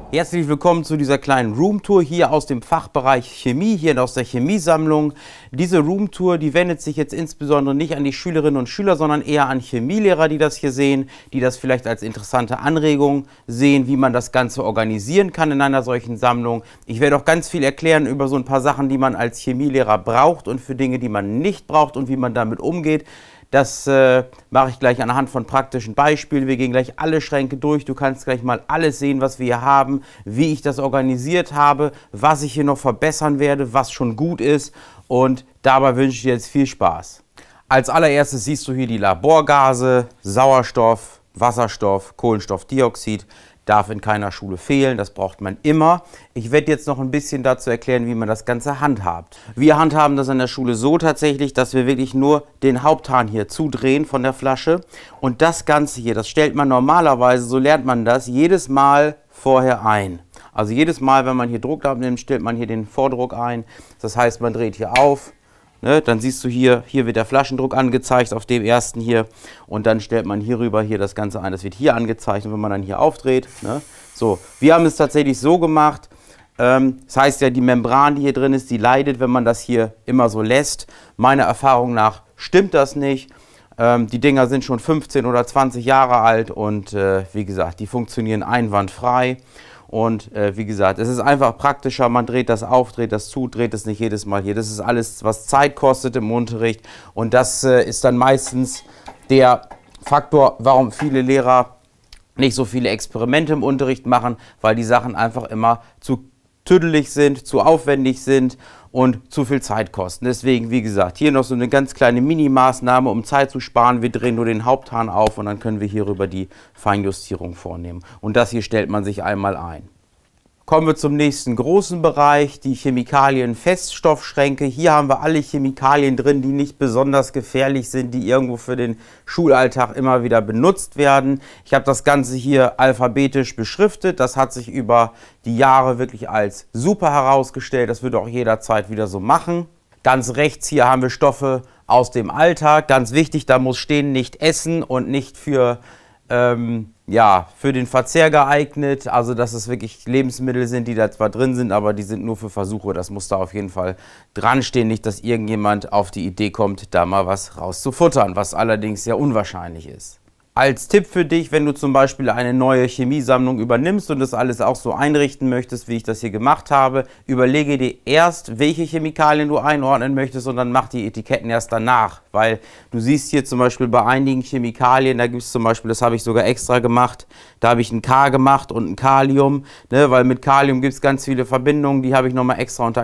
Herzlich willkommen zu dieser kleinen Roomtour hier aus dem Fachbereich Chemie, hier aus der Chemiesammlung. Diese Roomtour, die wendet sich jetzt insbesondere nicht an die Schülerinnen und Schüler, sondern eher an Chemielehrer, die das hier sehen, die das vielleicht als interessante Anregung sehen, wie man das Ganze organisieren kann in einer solchen Sammlung. Ich werde auch ganz viel erklären über so ein paar Sachen, die man als Chemielehrer braucht und für Dinge, die man nicht braucht und wie man damit umgeht. Das mache ich gleich anhand von praktischen Beispielen. Wir gehen gleich alle Schränke durch. Du kannst gleich mal alles sehen, was wir hier haben, wie ich das organisiert habe, was ich hier noch verbessern werde, was schon gut ist. Und dabei wünsche ich dir jetzt viel Spaß. Als allererstes siehst du hier die Laborgase, Sauerstoff, Wasserstoff, Kohlenstoffdioxid. Darf in keiner Schule fehlen, das braucht man immer. Ich werde jetzt noch ein bisschen dazu erklären, wie man das Ganze handhabt. Wir handhaben das an der Schule so tatsächlich, dass wir wirklich nur den Haupthahn hier zudrehen von der Flasche. Und das Ganze hier, das stellt man normalerweise, so lernt man das, jedes Mal vorher ein. Also jedes Mal, wenn man hier Druck abnimmt, stellt man hier den Vordruck ein. Das heißt, man dreht hier auf. Ne, dann siehst du hier wird der Flaschendruck angezeigt auf dem ersten hier und dann stellt man hier rüber hier das Ganze ein. Das wird hier angezeigt und wenn man dann hier aufdreht, ne, so. Wir haben es tatsächlich so gemacht, das heißt ja, die Membran, die hier drin ist, die leidet, wenn man das hier immer so lässt. Meiner Erfahrung nach stimmt das nicht. Die Dinger sind schon 15 oder 20 Jahre alt und wie gesagt, die funktionieren einwandfrei. Und wie gesagt, es ist einfach praktischer, man dreht das auf, dreht das zu, dreht es nicht jedes Mal hier. Das ist alles, was Zeit kostet im Unterricht und das ist dann meistens der Faktor, warum viele Lehrer nicht so viele Experimente im Unterricht machen, weil die Sachen einfach immer zu tüdelig sind, zu aufwendig sind und zu viel Zeit kosten. Deswegen, wie gesagt, hier noch so eine ganz kleine Mini-Maßnahme, um Zeit zu sparen. Wir drehen nur den Haupthahn auf und dann können wir hierüber die Feinjustierung vornehmen. Und das hier stellt man sich einmal ein. Kommen wir zum nächsten großen Bereich, die Chemikalien-Feststoffschränke. Hier haben wir alle Chemikalien drin, die nicht besonders gefährlich sind, die irgendwo für den Schulalltag immer wieder benutzt werden. Ich habe das Ganze hier alphabetisch beschriftet. Das hat sich über die Jahre wirklich als super herausgestellt. Das würde auch jederzeit wieder so machen. Ganz rechts hier haben wir Stoffe aus dem Alltag. Ganz wichtig, da muss stehen, nicht essen und nicht für für den Verzehr geeignet, also dass es wirklich Lebensmittel sind, die da zwar drin sind, aber die sind nur für Versuche. Das muss da auf jeden Fall dran stehen, nicht, dass irgendjemand auf die Idee kommt, da mal was rauszufuttern, was allerdings sehr unwahrscheinlich ist. Als Tipp für dich, wenn du zum Beispiel eine neue Chemiesammlung übernimmst und das alles auch so einrichten möchtest, wie ich das hier gemacht habe, überlege dir erst, welche Chemikalien du einordnen möchtest und dann mach die Etiketten erst danach. Weil du siehst hier zum Beispiel bei einigen Chemikalien, da gibt es zum Beispiel, das habe ich sogar extra gemacht, da habe ich ein K gemacht und ein Kalium, ne, weil mit Kalium gibt es ganz viele Verbindungen, die habe ich nochmal extra unter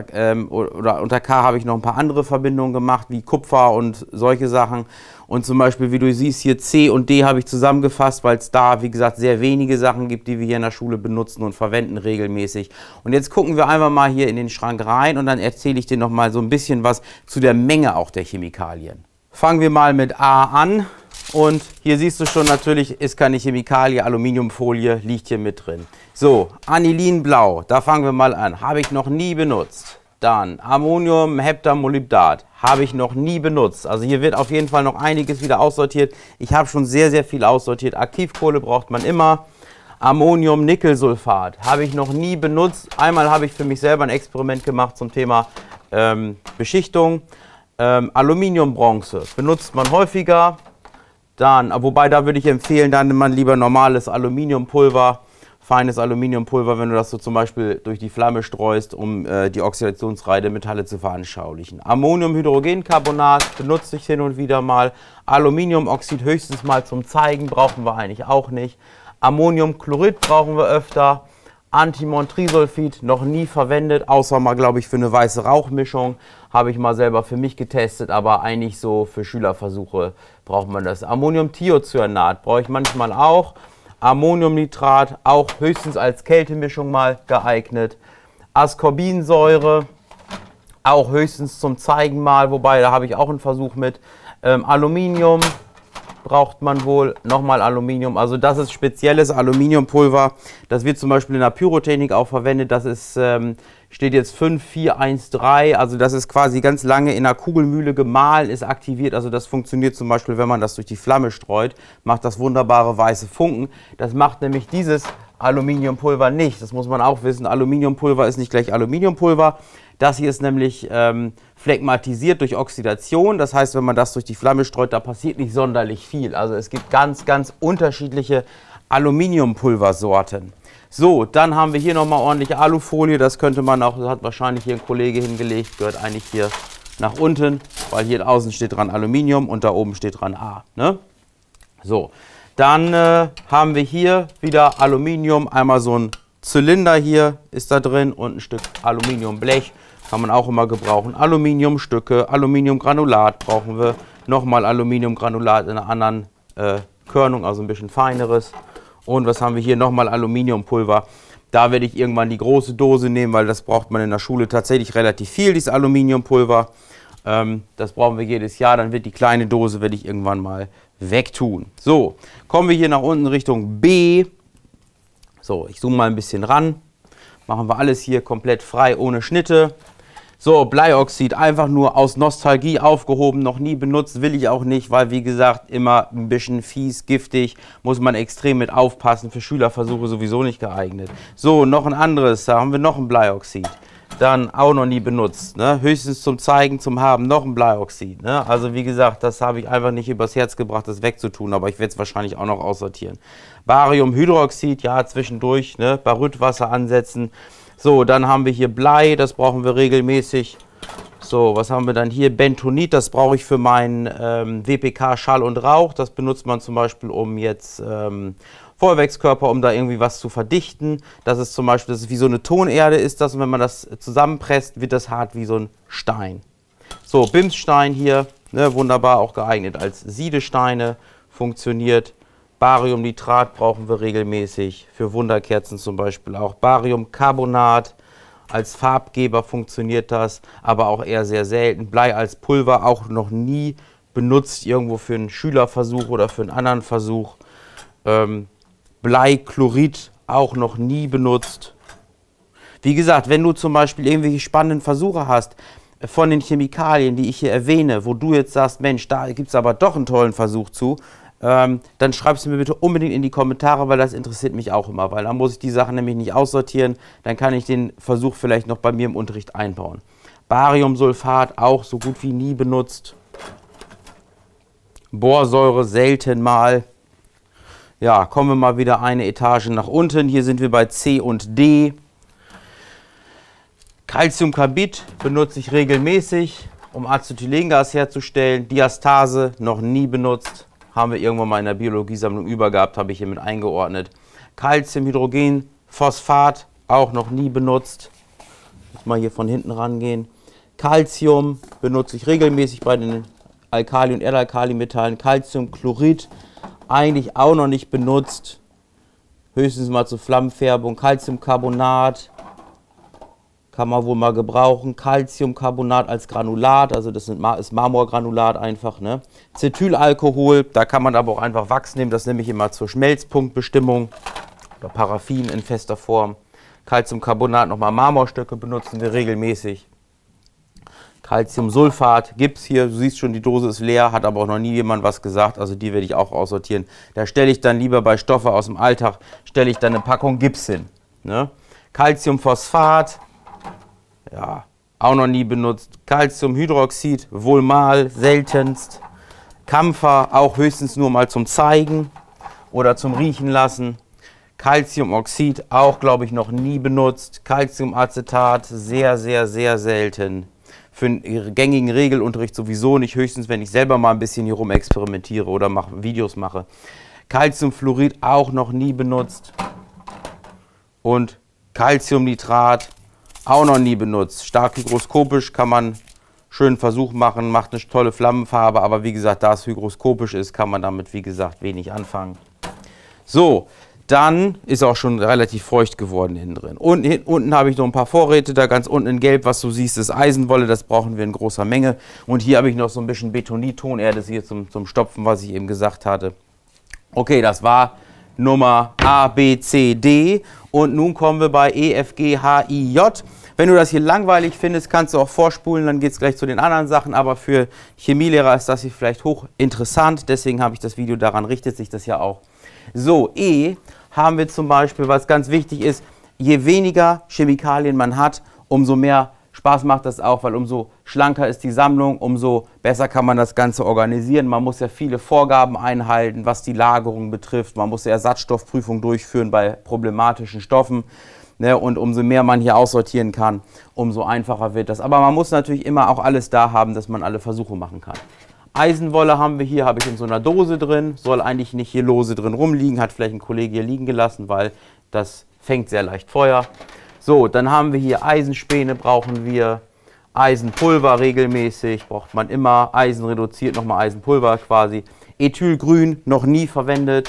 K habe ich noch ein paar andere Verbindungen gemacht, wie Kupfer und solche Sachen. Und zum Beispiel, wie du siehst, hier C und D habe ich zusammengefasst, weil es da, wie gesagt, sehr wenige Sachen gibt, die wir hier in der Schule benutzen und verwenden regelmäßig. Und jetzt gucken wir einfach mal hier in den Schrank rein und dann erzähle ich dir noch mal so ein bisschen was zu der Menge auch der Chemikalien. Fangen wir mal mit A an und hier siehst du schon, natürlich ist keine Chemikalie, Aluminiumfolie liegt hier mit drin. So, Anilinblau, da fangen wir mal an, habe ich noch nie benutzt. Dann Ammoniumheptamolybdat habe ich noch nie benutzt. Also hier wird auf jeden Fall noch einiges wieder aussortiert. Ich habe schon sehr, sehr viel aussortiert. Aktivkohle braucht man immer. Ammoniumnickelsulfat habe ich noch nie benutzt. Einmal habe ich für mich selber ein Experiment gemacht zum Thema Beschichtung. Aluminiumbronze benutzt man häufiger. Dann, wobei da würde ich empfehlen, dann nimmt man lieber normales Aluminiumpulver. Feines Aluminiumpulver, wenn du das so zum Beispiel durch die Flamme streust, um die Oxidationsreihe der Metalle zu veranschaulichen. Ammoniumhydrogencarbonat benutze ich hin und wieder mal. Aluminiumoxid höchstens mal zum Zeigen, brauchen wir eigentlich auch nicht. Ammoniumchlorid brauchen wir öfter. Antimon-Trisulfid noch nie verwendet, außer mal, glaube ich, für eine weiße Rauchmischung. Habe ich mal selber für mich getestet, aber eigentlich so für Schülerversuche braucht man das. Ammoniumthiocyanat brauche ich manchmal auch. Ammoniumnitrat, auch höchstens als Kältemischung mal geeignet. Ascorbinsäure, auch höchstens zum Zeigen mal, wobei da habe ich auch einen Versuch mit. Aluminium braucht man wohl, nochmal Aluminium, also das ist spezielles Aluminiumpulver. Das wird zum Beispiel in der Pyrotechnik auch verwendet, das ist, steht jetzt 5413, also das ist quasi ganz lange in einer Kugelmühle gemahlen, ist aktiviert, also das funktioniert zum Beispiel, wenn man das durch die Flamme streut, macht das wunderbare weiße Funken. Das macht nämlich dieses Aluminiumpulver nicht. Das muss man auch wissen. Aluminiumpulver ist nicht gleich Aluminiumpulver. Das hier ist nämlich phlegmatisiert durch Oxidation. Das heißt, wenn man das durch die Flamme streut, da passiert nicht sonderlich viel. Also es gibt ganz, ganz unterschiedliche Aluminiumpulversorten. So, dann haben wir hier nochmal ordentliche Alufolie. Das könnte man auch, das hat wahrscheinlich hier ein Kollege hingelegt, gehört eigentlich hier nach unten, weil hier außen steht dran Aluminium und da oben steht dran A. Ne? So, dann haben wir hier wieder Aluminium, einmal so ein Zylinder hier ist da drin und ein Stück Aluminiumblech, kann man auch immer gebrauchen. Aluminiumstücke, Aluminiumgranulat brauchen wir, nochmal Aluminiumgranulat in einer anderen Körnung, also ein bisschen feineres. Und was haben wir hier? Nochmal Aluminiumpulver. Da werde ich irgendwann die große Dose nehmen, weil das braucht man in der Schule tatsächlich relativ viel, dieses Aluminiumpulver. Das brauchen wir jedes Jahr, dann wird die kleine Dose, werde ich irgendwann mal wegtun. So, kommen wir hier nach unten Richtung B. So, ich zoome mal ein bisschen ran. Machen wir alles hier komplett frei, ohne Schnitte. So, Bleioxid, einfach nur aus Nostalgie aufgehoben, noch nie benutzt, will ich auch nicht, weil wie gesagt, immer ein bisschen fies, giftig, muss man extrem mit aufpassen, für Schülerversuche sowieso nicht geeignet. So, noch ein anderes, da haben wir noch ein Bleioxid, dann auch noch nie benutzt, ne? Höchstens zum Zeigen, zum Haben, noch ein Bleioxid. Ne? Also wie gesagt, das habe ich einfach nicht übers Herz gebracht, das wegzutun, aber ich werde es wahrscheinlich auch noch aussortieren. Bariumhydroxid, ja, zwischendurch, ne? Barytwasser ansetzen. So, dann haben wir hier Blei, das brauchen wir regelmäßig. So, was haben wir dann hier? Bentonit, das brauche ich für meinen WPK Schall und Rauch. Das benutzt man zum Beispiel, um jetzt Feuerwerkskörper, um da irgendwie was zu verdichten. Das ist zum Beispiel, das ist wie so eine Tonerde ist das. Und wenn man das zusammenpresst, wird das hart wie so ein Stein. So, Bimsstein hier, ne, wunderbar auch geeignet als Siedesteine, funktioniert. Bariumnitrat brauchen wir regelmäßig, für Wunderkerzen zum Beispiel auch. Bariumcarbonat, als Farbgeber funktioniert das, aber auch eher sehr selten. Blei als Pulver auch noch nie benutzt, irgendwo für einen Schülerversuch oder für einen anderen Versuch. Bleichlorid auch noch nie benutzt. Wie gesagt, wenn du zum Beispiel irgendwelche spannenden Versuche hast, von den Chemikalien, die ich hier erwähne, wo du jetzt sagst, Mensch, da gibt es aber doch einen tollen Versuch zu, dann schreibst du mir bitte unbedingt in die Kommentare, weil das interessiert mich auch immer, weil dann muss ich die Sachen nämlich nicht aussortieren, dann kann ich den Versuch vielleicht noch bei mir im Unterricht einbauen. Bariumsulfat auch so gut wie nie benutzt. Borsäure selten mal. Ja, kommen wir mal wieder eine Etage nach unten, hier sind wir bei C und D. Calciumcarbid benutze ich regelmäßig, um Acetylengas herzustellen. Diastase noch nie benutzt. Haben wir irgendwann mal in der Biologiesammlung übergehabt, habe ich hier mit eingeordnet. Calciumhydrogenphosphat auch noch nie benutzt. Muss mal hier von hinten rangehen. Calcium benutze ich regelmäßig bei den Alkali- und Erdalkalimetallen. Calciumchlorid eigentlich auch noch nicht benutzt. Höchstens mal zur Flammenfärbung. Calciumcarbonat kann man wohl mal gebrauchen. Calciumcarbonat als Granulat, also das ist Marmorgranulat einfach. Ne? Cetylalkohol, da kann man aber auch einfach Wachs nehmen, das nehme ich immer zur Schmelzpunktbestimmung. Oder Paraffin in fester Form. Calciumcarbonat, nochmal Marmorstücke benutzen wir regelmäßig. Calciumsulfat gibt es hier, du siehst schon, die Dose ist leer, hat aber auch noch nie jemand was gesagt, also die werde ich auch aussortieren. Da stelle ich dann lieber bei Stoffe aus dem Alltag, stelle ich dann eine Packung Gips hin. Ne? Calciumphosphat, ja, auch noch nie benutzt. Calciumhydroxid, wohl mal, seltenst. Kampfer, auch höchstens nur mal zum Zeigen oder zum Riechen lassen. Calciumoxid, auch glaube ich noch nie benutzt. Calciumacetat, sehr, sehr, sehr selten. Für einen gängigen Regelunterricht sowieso nicht, höchstens wenn ich selber mal ein bisschen hier rum experimentiere oder Videos mache. Calciumfluorid, auch noch nie benutzt. Und Calciumnitrat, auch noch nie benutzt. Stark hygroskopisch, kann man schönen Versuch machen, macht eine tolle Flammenfarbe, aber wie gesagt, da es hygroskopisch ist, kann man damit, wie gesagt, wenig anfangen. So, dann ist auch schon relativ feucht geworden innen drin. Und unten habe ich noch ein paar Vorräte, da ganz unten in Gelb, was du siehst, ist Eisenwolle, das brauchen wir in großer Menge. Und hier habe ich noch so ein bisschen Betonit-Tonerde, das hier zum Stopfen, was ich eben gesagt hatte. Okay, das war Nummer A, B, C, D. Und nun kommen wir bei E, F, G, H, I, J. Wenn du das hier langweilig findest, kannst du auch vorspulen, dann geht es gleich zu den anderen Sachen. Aber für Chemielehrer ist das hier vielleicht hochinteressant. Deswegen habe ich das Video, daran richtet sich das ja auch. So, E haben wir zum Beispiel, was ganz wichtig ist, je weniger Chemikalien man hat, umso mehr Spaß macht das auch, weil umso schlanker ist die Sammlung, umso besser kann man das Ganze organisieren. Man muss ja viele Vorgaben einhalten, was die Lagerung betrifft. Man muss ja Ersatzstoffprüfung durchführen bei problematischen Stoffen. Ne? Und umso mehr man hier aussortieren kann, umso einfacher wird das. Aber man muss natürlich immer auch alles da haben, dass man alle Versuche machen kann. Eisenwolle haben wir hier, habe ich in so einer Dose drin. Soll eigentlich nicht hier lose drin rumliegen, hat vielleicht ein Kollege hier liegen gelassen, weil das fängt sehr leicht Feuer. So, dann haben wir hier Eisenspäne, brauchen wir Eisenpulver regelmäßig, braucht man immer, Eisen reduziert, nochmal Eisenpulver quasi. Ethylgrün, noch nie verwendet.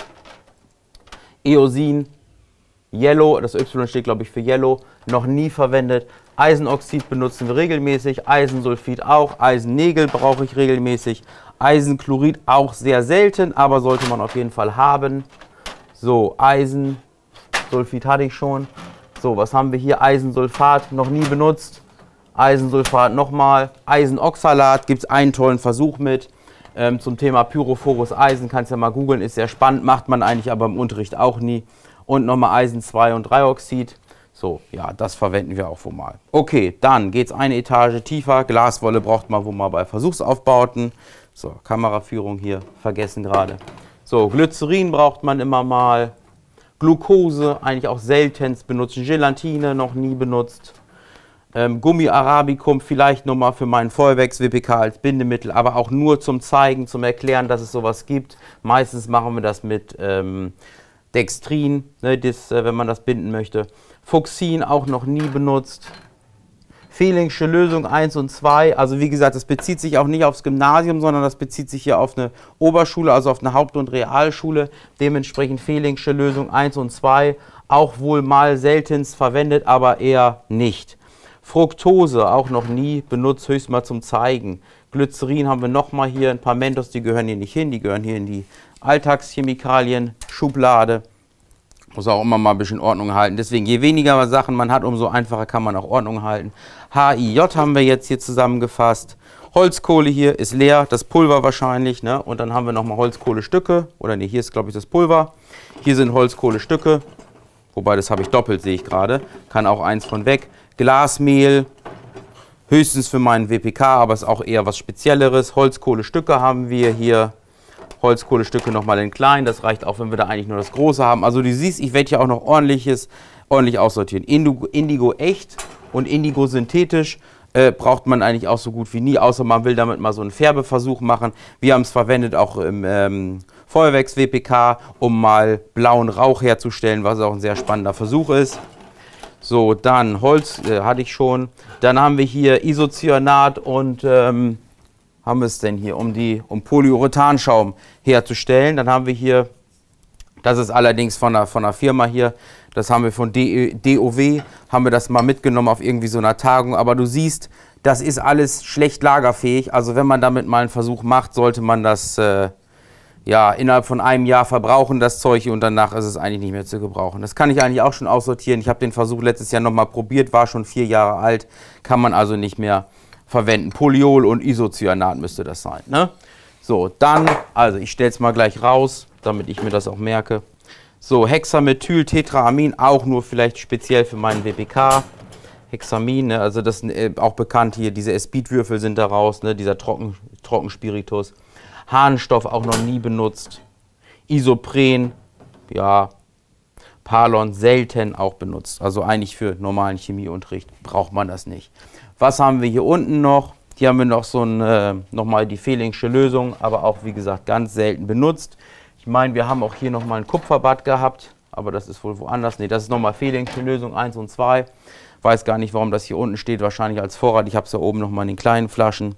Eosin, Yellow, das Y steht glaube ich für Yellow, noch nie verwendet. Eisenoxid benutzen wir regelmäßig, Eisensulfid auch, Eisennägel brauche ich regelmäßig. Eisenchlorid auch sehr selten, aber sollte man auf jeden Fall haben. So, Eisensulfid hatte ich schon. So, was haben wir hier? Eisensulfat, noch nie benutzt. Eisensulfat nochmal. Eisenoxalat, gibt es einen tollen Versuch mit. Zum Thema pyrophores Eisen, kannst du ja mal googeln, ist sehr spannend, macht man eigentlich aber im Unterricht auch nie. Und nochmal Eisen 2 und 3 Oxid. So, ja, das verwenden wir auch wohl mal. Okay, dann geht es eine Etage tiefer. Glaswolle braucht man wohl mal bei Versuchsaufbauten. So, Kameraführung hier, vergessen gerade. So, Glycerin braucht man immer mal. Glucose, eigentlich auch seltenst benutzen. Gelatine, noch nie benutzt. Gummi Arabicum, vielleicht nochmal für meinen Feuerwerks-WPK als Bindemittel, aber auch nur zum Zeigen, zum Erklären, dass es sowas gibt. Meistens machen wir das mit Dextrin, ne, wenn man das binden möchte. Fuchsin, auch noch nie benutzt. Fehling'sche Lösung 1 und 2, also wie gesagt, das bezieht sich auch nicht aufs Gymnasium, sondern das bezieht sich hier auf eine Oberschule, also auf eine Haupt- und Realschule. Dementsprechend Fehling'sche Lösung 1 und 2, auch wohl mal seltenst verwendet, aber eher nicht. Fructose, auch noch nie benutzt, höchstens mal zum Zeigen. Glycerin haben wir nochmal hier, ein paar Mentos, die gehören hier nicht hin, die gehören hier in die Alltagschemikalien-Schublade. Muss auch immer mal ein bisschen Ordnung halten. Deswegen, je weniger Sachen man hat, umso einfacher kann man auch Ordnung halten. HIJ haben wir jetzt hier zusammengefasst. Holzkohle hier ist leer, das Pulver wahrscheinlich. Ne? Und dann haben wir nochmal Holzkohlestücke. Oder ne, hier ist glaube ich das Pulver. Hier sind Holzkohlestücke. Wobei, das habe ich doppelt, sehe ich gerade. Kann auch eins von weg. Glasmehl, höchstens für meinen WPK, aber ist auch eher was Spezielleres. Holzkohlestücke haben wir hier. Holzkohlestücke nochmal in klein, das reicht auch, wenn wir da eigentlich nur das große haben. Also du siehst, ich werde hier auch noch ordentlich aussortieren. Indigo echt und Indigo synthetisch braucht man eigentlich auch so gut wie nie, außer man will damit mal so einen Färbeversuch machen. Wir haben es verwendet auch im Feuerwerks-WPK, um mal blauen Rauch herzustellen, was auch ein sehr spannender Versuch ist. So, dann Holz hatte ich schon. Dann haben wir hier Isocyanat und haben wir es denn hier, um Polyurethanschaum herzustellen. Dann haben wir hier, das ist allerdings von einer Firma hier, das haben wir von DOW, haben wir das mal mitgenommen auf irgendwie so einer Tagung. Aber du siehst, das ist alles schlecht lagerfähig. Also wenn man damit mal einen Versuch macht, sollte man das ja, innerhalb von einem Jahr verbrauchen, das Zeug, und danach ist es eigentlich nicht mehr zu gebrauchen. Das kann ich eigentlich auch schon aussortieren. Ich habe den Versuch letztes Jahr nochmal probiert, war schon 4 Jahre alt, kann man also nicht mehr verwenden. Polyol und Isocyanat müsste das sein. Ne? So, dann, also ich stelle es mal gleich raus, damit ich mir das auch merke. So, Hexamethyltetraamin, auch nur vielleicht speziell für meinen WPK. Hexamin, ne? Also das ist auch bekannt hier, diese Espidwürfel sind daraus, ne? Dieser Trockenspiritus. Harnstoff auch noch nie benutzt. Isopren, ja, Palon selten auch benutzt. Also eigentlich für normalen Chemieunterricht braucht man das nicht. Was haben wir hier unten noch? Hier haben wir noch so nochmal die Fehling'sche Lösung, aber auch wie gesagt ganz selten benutzt. Ich meine, wir haben auch hier nochmal ein Kupferbad gehabt, aber das ist wohl woanders. Ne, das ist nochmal Fehling'sche Lösung 1 und 2. Weiß gar nicht, warum das hier unten steht, wahrscheinlich als Vorrat. Ich habe es da oben nochmal in den kleinen Flaschen.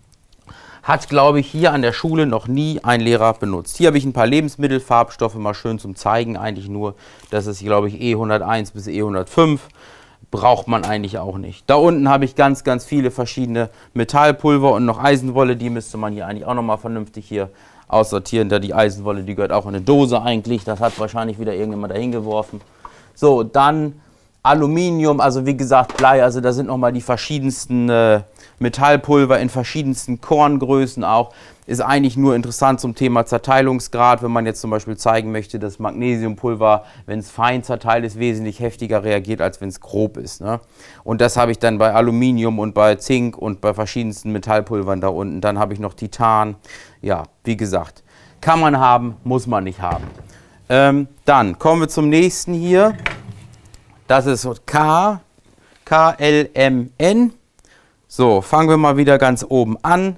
Hat, glaube ich, hier an der Schule noch nie ein Lehrer benutzt. Hier habe ich ein paar Lebensmittelfarbstoffe, mal schön zum Zeigen, eigentlich nur. Das ist, glaube ich, E101 bis E105. Braucht man eigentlich auch nicht. Da unten habe ich ganz, ganz viele verschiedene Metallpulver und noch Eisenwolle. Die müsste man hier eigentlich auch nochmal vernünftig hier aussortieren. Da die Eisenwolle, die gehört auch in eine Dose eigentlich. Das hat wahrscheinlich wieder irgendjemand dahin geworfen. So, dann Aluminium, also wie gesagt Blei, also da sind nochmal die verschiedensten Metallpulver in verschiedensten Korngrößen auch. Ist eigentlich nur interessant zum Thema Zerteilungsgrad, wenn man jetzt zum Beispiel zeigen möchte, dass Magnesiumpulver, wenn es fein zerteilt ist, wesentlich heftiger reagiert, als wenn es grob ist. Ne? Und das habe ich dann bei Aluminium und bei Zink und bei verschiedensten Metallpulvern da unten. Dann habe ich noch Titan. Ja, wie gesagt, kann man haben, muss man nicht haben. Dann kommen wir zum nächsten hier. Das ist KLMN. So, fangen wir mal wieder ganz oben an.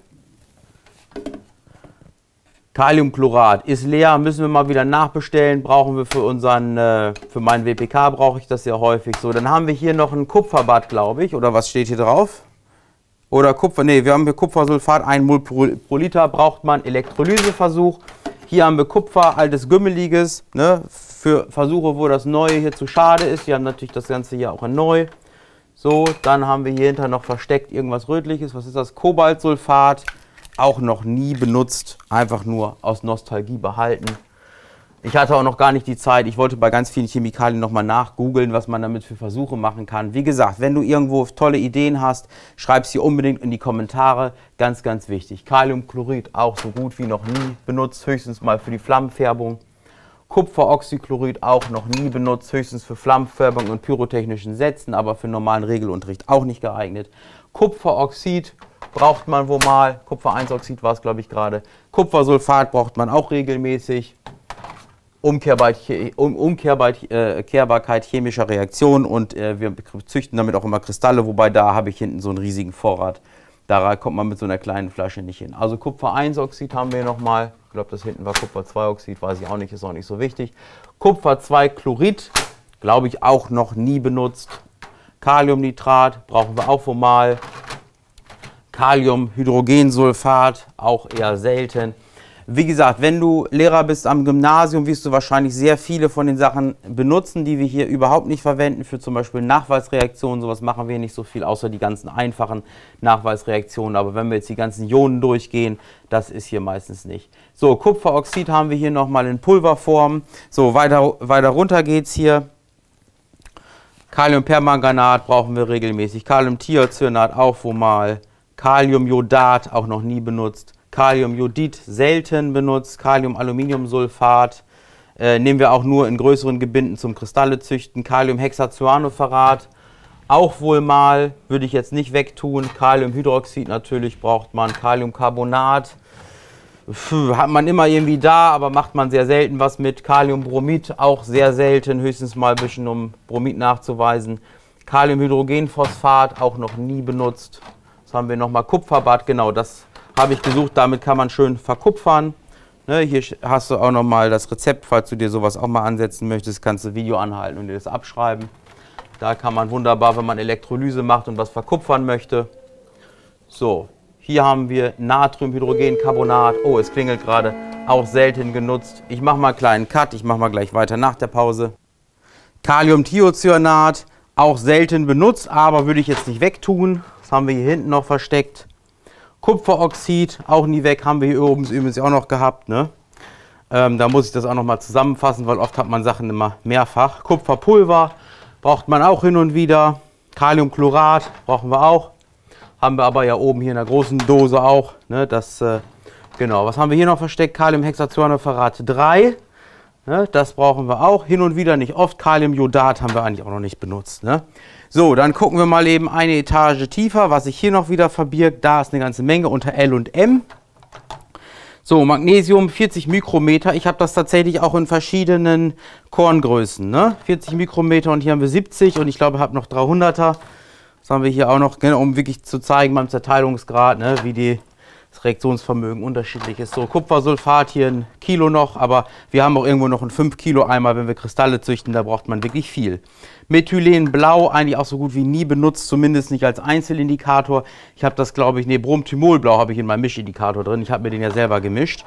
Kaliumchlorat ist leer, müssen wir mal wieder nachbestellen, brauchen wir für meinen WPK brauche ich das sehr häufig. So, dann haben wir hier noch ein Kupferbad, glaube ich, oder was steht hier drauf? Oder Kupfer, nee, wir haben hier Kupfersulfat, 1 Mol pro Liter braucht man, Elektrolyseversuch. Hier haben wir Kupfer, altes Gümmeliges, ne, für Versuche, wo das Neue hier zu schade ist. Wir haben natürlich das Ganze hier auch in Neu. So, dann haben wir hier hinter noch versteckt irgendwas Rötliches, was ist das? Kobaltsulfat. Auch noch nie benutzt, einfach nur aus Nostalgie behalten. Ich hatte auch noch gar nicht die Zeit, ich wollte bei ganz vielen Chemikalien nochmal nachgoogeln, was man damit für Versuche machen kann. Wie gesagt, wenn du irgendwo tolle Ideen hast, schreib sie unbedingt in die Kommentare, ganz, ganz wichtig. Kaliumchlorid auch so gut wie noch nie benutzt, höchstens mal für die Flammenfärbung. Kupferoxychlorid auch noch nie benutzt, höchstens für Flammenfärbung und pyrotechnischen Sätzen, aber für normalen Regelunterricht auch nicht geeignet. Kupferoxid braucht man wohl mal, Kupfer-1-Oxid war es glaube ich gerade, Kupfersulfat braucht man auch regelmäßig, Umkehrbarkeit chemischer Reaktionen und wir züchten damit auch immer Kristalle, wobei da habe ich hinten so einen riesigen Vorrat, da kommt man mit so einer kleinen Flasche nicht hin. Also Kupfer-1-Oxid haben wir nochmal, ich glaube das hinten war Kupfer-2-Oxid, weiß ich auch nicht, ist auch nicht so wichtig. Kupfer-2-Chlorid, glaube ich auch noch nie benutzt. Kaliumnitrat brauchen wir auch wohl mal. Kaliumhydrogensulfat, auch eher selten. Wie gesagt, wenn du Lehrer bist am Gymnasium, wirst du wahrscheinlich sehr viele von den Sachen benutzen, die wir hier überhaupt nicht verwenden. Für zum Beispiel Nachweisreaktionen, sowas machen wir nicht so viel, außer die ganzen einfachen Nachweisreaktionen. Aber wenn wir jetzt die ganzen Ionen durchgehen, das ist hier meistens nicht. So, Kupferoxid haben wir hier nochmal in Pulverform. So, weiter runter geht's hier. Kaliumpermanganat brauchen wir regelmäßig. Kaliumthiocyanat auch wohl mal. Kaliumjodat auch noch nie benutzt. Kaliumjodid selten benutzt. Kaliumaluminiumsulfat nehmen wir auch nur in größeren Gebinden zum Kristalle züchten. Kaliumhexacyanophorat auch wohl mal, würde ich jetzt nicht wegtun. Kaliumhydroxid natürlich braucht man. Kaliumcarbonat hat man immer irgendwie da, aber macht man sehr selten was mit. Kaliumbromid auch sehr selten, höchstens mal ein bisschen, um Bromid nachzuweisen. Kaliumhydrogenphosphat auch noch nie benutzt. Was haben wir nochmal? Kupferbad, genau, das habe ich gesucht, damit kann man schön verkupfern. Ne, hier hast du auch nochmal das Rezept, falls du dir sowas auch mal ansetzen möchtest, kannst du Video anhalten und dir das abschreiben. Da kann man wunderbar, wenn man Elektrolyse macht und was verkupfern möchte. So, hier haben wir Natriumhydrogencarbonat. Oh, es klingelt gerade, auch selten genutzt. Ich mache mal einen kleinen Cut, ich mache mal gleich weiter nach der Pause. Kaliumthiocyanat, auch selten benutzt, aber würde ich jetzt nicht wegtun. Das haben wir hier hinten noch versteckt. Kupferoxid, auch nie weg, haben wir hier oben übrigens auch noch gehabt. Ne? Da muss ich das auch noch mal zusammenfassen, weil oft hat man Sachen immer mehrfach. Kupferpulver braucht man auch hin und wieder. Kaliumchlorat brauchen wir auch. Haben wir aber ja oben hier in der großen Dose auch. Ne? Genau, was haben wir hier noch versteckt? Kaliumhexacyanophorat 3. Ne? Das brauchen wir auch. Hin und wieder, nicht oft. Kaliumjodat haben wir eigentlich auch noch nicht benutzt. Ne? So, dann gucken wir mal eben eine Etage tiefer, was sich hier noch wieder verbirgt. Da ist eine ganze Menge unter L und M. So, Magnesium 40 Mikrometer. Ich habe das tatsächlich auch in verschiedenen Korngrößen. Ne? 40 Mikrometer und hier haben wir 70 und ich glaube, ich habe noch 300er. Das haben wir hier auch noch, um wirklich zu zeigen beim Zerteilungsgrad, ne, wie das Reaktionsvermögen unterschiedlich ist. So, Kupfersulfat hier 1 Kilo noch, aber wir haben auch irgendwo noch einen 5 Kilo Eimer, wenn wir Kristalle züchten, da braucht man wirklich viel. Methylenblau eigentlich auch so gut wie nie benutzt, zumindest nicht als Einzelindikator. Ich habe das, glaube ich, Bromthymolblau habe ich in meinem Mischindikator drin, ich habe mir den ja selber gemischt.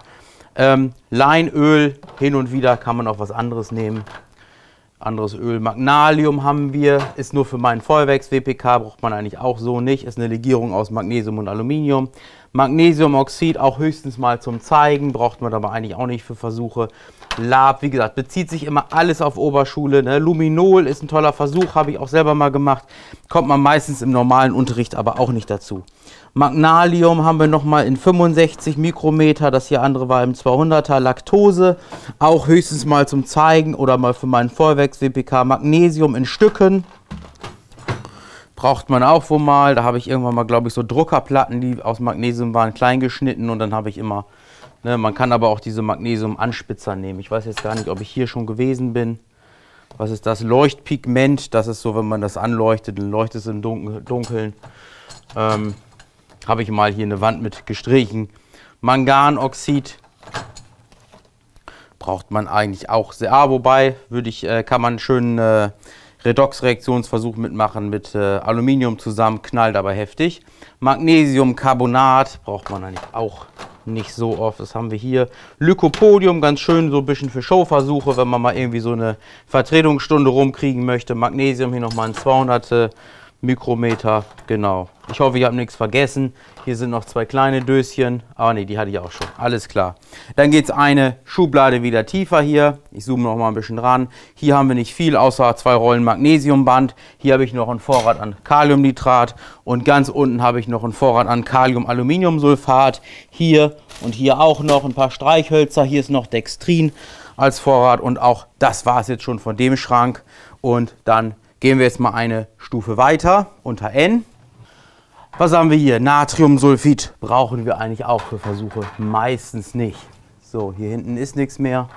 Leinöl, hin und wieder kann man auch was anderes nehmen. Anderes Öl, Magnalium haben wir, ist nur für meinen Feuerwerks-WPK, braucht man eigentlich auch so nicht, ist eine Legierung aus Magnesium und Aluminium. Magnesiumoxid auch höchstens mal zum Zeigen, braucht man aber eigentlich auch nicht für Versuche. Lab, wie gesagt, bezieht sich immer alles auf Oberschule. Ne? Luminol ist ein toller Versuch, habe ich auch selber mal gemacht. Kommt man meistens im normalen Unterricht aber auch nicht dazu. Magnalium haben wir nochmal in 65 Mikrometer, das hier andere war im 200er. Laktose, auch höchstens mal zum Zeigen oder mal für meinen Feuerwerks-WPK. Magnesium in Stücken. Braucht man auch wohl mal. Da habe ich irgendwann mal, glaube ich, so Druckerplatten, die aus Magnesium waren, klein geschnitten und dann habe ich immer, ne, man kann aber auch diese Magnesium-Anspitzer nehmen. Ich weiß jetzt gar nicht, ob ich hier schon gewesen bin. Was ist das? Leuchtpigment. Das ist so, wenn man das anleuchtet, dann leuchtet es im Dunkeln. Habe ich mal hier eine Wand mit gestrichen. Manganoxid braucht man eigentlich auch sehr. Wobei kann man einen schönen Redox-Reaktionsversuch mitmachen mit Aluminium zusammen, knallt aber heftig. Magnesiumcarbonat braucht man eigentlich auch nicht so oft. Das haben wir hier. Lycopodium, ganz schön so ein bisschen für Showversuche, wenn man mal irgendwie so eine Vertretungsstunde rumkriegen möchte. Magnesium hier nochmal ein 200 Mikrometer, genau. Ich hoffe, ich habe nichts vergessen. Hier sind noch zwei kleine Döschen. Ah ne, die hatte ich auch schon. Alles klar. Dann geht es eine Schublade wieder tiefer hier. Ich zoome noch mal ein bisschen ran. Hier haben wir nicht viel, außer 2 Rollen Magnesiumband. Hier habe ich noch einen Vorrat an Kaliumnitrat. Und ganz unten habe ich noch einen Vorrat an Kaliumaluminiumsulfat. Hier und hier auch noch ein paar Streichhölzer. Hier ist noch Dextrin als Vorrat. Und auch das war es jetzt schon von dem Schrank. Und dann gehen wir jetzt mal eine Stufe weiter unter N. Was haben wir hier? Natriumsulfid brauchen wir eigentlich auch für Versuche. Meistens nicht. So, hier hinten ist nichts mehr.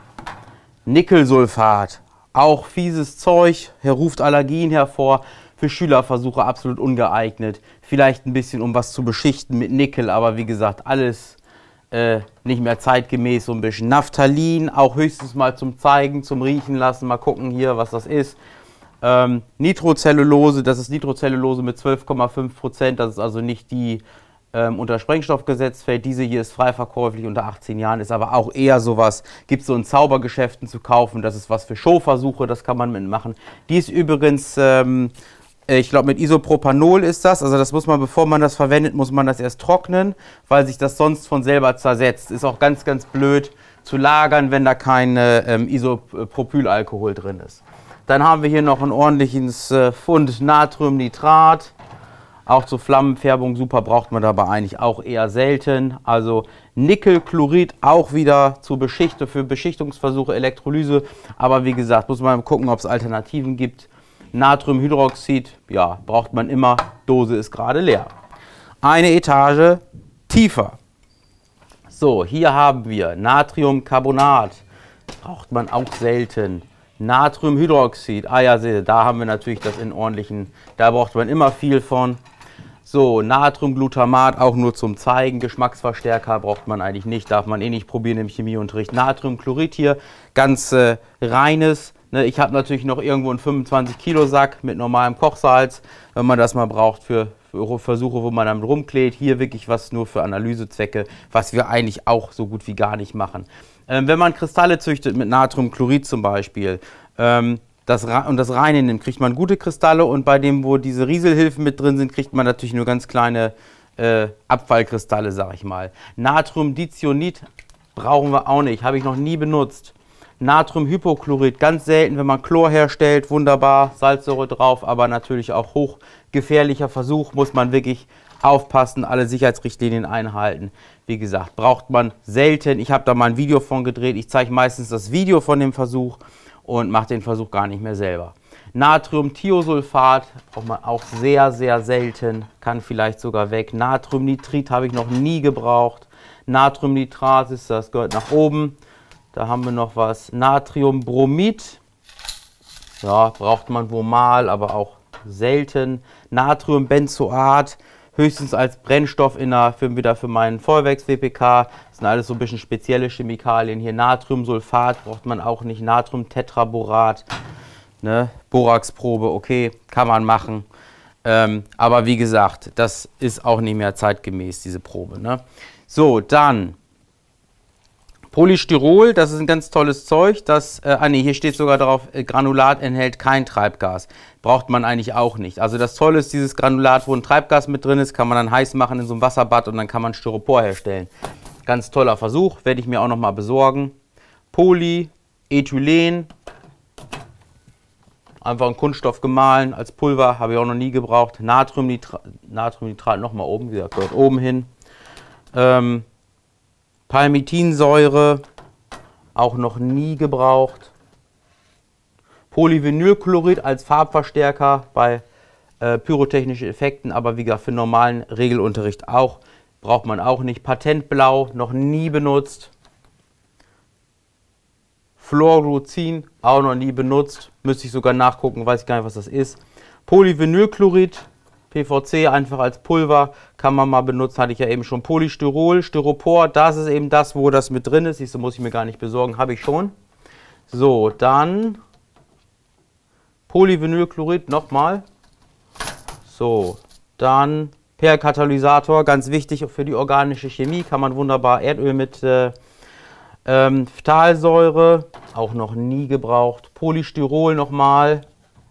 Nickelsulfat, auch fieses Zeug, ruft Allergien hervor. Für Schülerversuche absolut ungeeignet. Vielleicht ein bisschen, um was zu beschichten mit Nickel, aber wie gesagt, alles nicht mehr zeitgemäß. So ein bisschen Naphthalin, auch höchstens mal zum Zeigen, zum Riechen lassen. Mal gucken hier, was das ist. Nitrocellulose, das ist Nitrocellulose mit 12,5%, das ist also nicht die unter Sprengstoffgesetz fällt. Diese hier ist frei verkäuflich unter 18 Jahren, ist aber auch eher sowas, gibt es so in Zaubergeschäften zu kaufen, das ist was für Showversuche, das kann man mitmachen. Die ist übrigens, ich glaube mit Isopropanol ist das, also das muss man, bevor man das verwendet, muss man das erst trocknen, weil sich das sonst von selber zersetzt. Ist auch ganz, ganz blöd zu lagern, wenn da kein Isopropylalkohol drin ist. Dann haben wir hier noch ein ordentliches Pfund Natriumnitrat. Auch zur Flammenfärbung super, braucht man dabei eigentlich auch eher selten. Also Nickelchlorid auch wieder für Beschichtungsversuche, Elektrolyse. Aber wie gesagt, muss man gucken, ob es Alternativen gibt. Natriumhydroxid, ja, braucht man immer. Dose ist gerade leer. Eine Etage tiefer. So, hier haben wir Natriumcarbonat. Braucht man auch selten. Natriumhydroxid, ah ja, seht ihr, da haben wir natürlich das in ordentlichen, da braucht man immer viel von. So, Natriumglutamat auch nur zum Zeigen, Geschmacksverstärker braucht man eigentlich nicht, darf man eh nicht probieren im Chemieunterricht. Natriumchlorid hier, ganz reines. Ne, ich habe natürlich noch irgendwo einen 25 Kilo Sack mit normalem Kochsalz, wenn man das mal braucht für Versuche, wo man damit rumklebt. Hier wirklich was nur für Analysezwecke, was wir eigentlich auch so gut wie gar nicht machen. Wenn man Kristalle züchtet mit Natriumchlorid zum Beispiel und das reine nimmt, kriegt man gute Kristalle und bei dem, wo diese Rieselhilfen mit drin sind, kriegt man natürlich nur ganz kleine Abfallkristalle, sag ich mal. Natriumdicyanid brauchen wir auch nicht, habe ich noch nie benutzt. Natriumhypochlorid, ganz selten, wenn man Chlor herstellt, wunderbar, Salzsäure drauf, aber natürlich auch hochgefährlicher Versuch, muss man wirklich aufpassen, alle Sicherheitsrichtlinien einhalten. Wie gesagt, braucht man selten. Ich habe da mal ein Video von gedreht. Ich zeige meistens das Video von dem Versuch und mache den Versuch gar nicht mehr selber. Natriumthiosulfat braucht man auch sehr, sehr selten. Kann vielleicht sogar weg. Natriumnitrit habe ich noch nie gebraucht. Natriumnitrat ist das, gehört nach oben. Da haben wir noch was. Natriumbromid. Ja, braucht man wohl mal, aber auch selten. Natriumbenzoat. Höchstens als Brennstoff wieder für meinen Feuerwerks-WPK. Das sind alles so ein bisschen spezielle Chemikalien. Hier Natriumsulfat braucht man auch nicht. Natriumtetraborat. Ne? Boraxprobe, okay, kann man machen. Aber wie gesagt, das ist auch nicht mehr zeitgemäß, diese Probe. Ne? So, dann Polystyrol, das ist ein ganz tolles Zeug. Das, hier steht sogar drauf, Granulat enthält kein Treibgas. Braucht man eigentlich auch nicht. Also das Tolle ist, dieses Granulat, wo ein Treibgas mit drin ist, kann man dann heiß machen in so einem Wasserbad und dann kann man Styropor herstellen. Ganz toller Versuch, werde ich mir auch nochmal besorgen. Polyethylen, einfach ein Kunststoff gemahlen als Pulver, habe ich auch noch nie gebraucht. Natriumnitrat nochmal oben, wie gesagt, dort oben hin. Palmitinsäure, auch noch nie gebraucht. Polyvinylchlorid als Farbverstärker bei pyrotechnischen Effekten, aber wie gesagt, für normalen Regelunterricht auch. Braucht man auch nicht. Patentblau, noch nie benutzt. Fluorocin, auch noch nie benutzt. Müsste ich sogar nachgucken, weiß ich gar nicht, was das ist. Polyvinylchlorid, PVC, einfach als Pulver, kann man mal benutzen, hatte ich ja eben schon. Polystyrol, Styropor, das ist eben das, wo das mit drin ist. Siehst du, muss ich mir gar nicht besorgen, habe ich schon. So, dann Polyvinylchlorid nochmal. So, dann Perlkatalysator, ganz wichtig für die organische Chemie, kann man wunderbar Erdöl mit Phthalsäure, auch noch nie gebraucht. Polystyrol nochmal.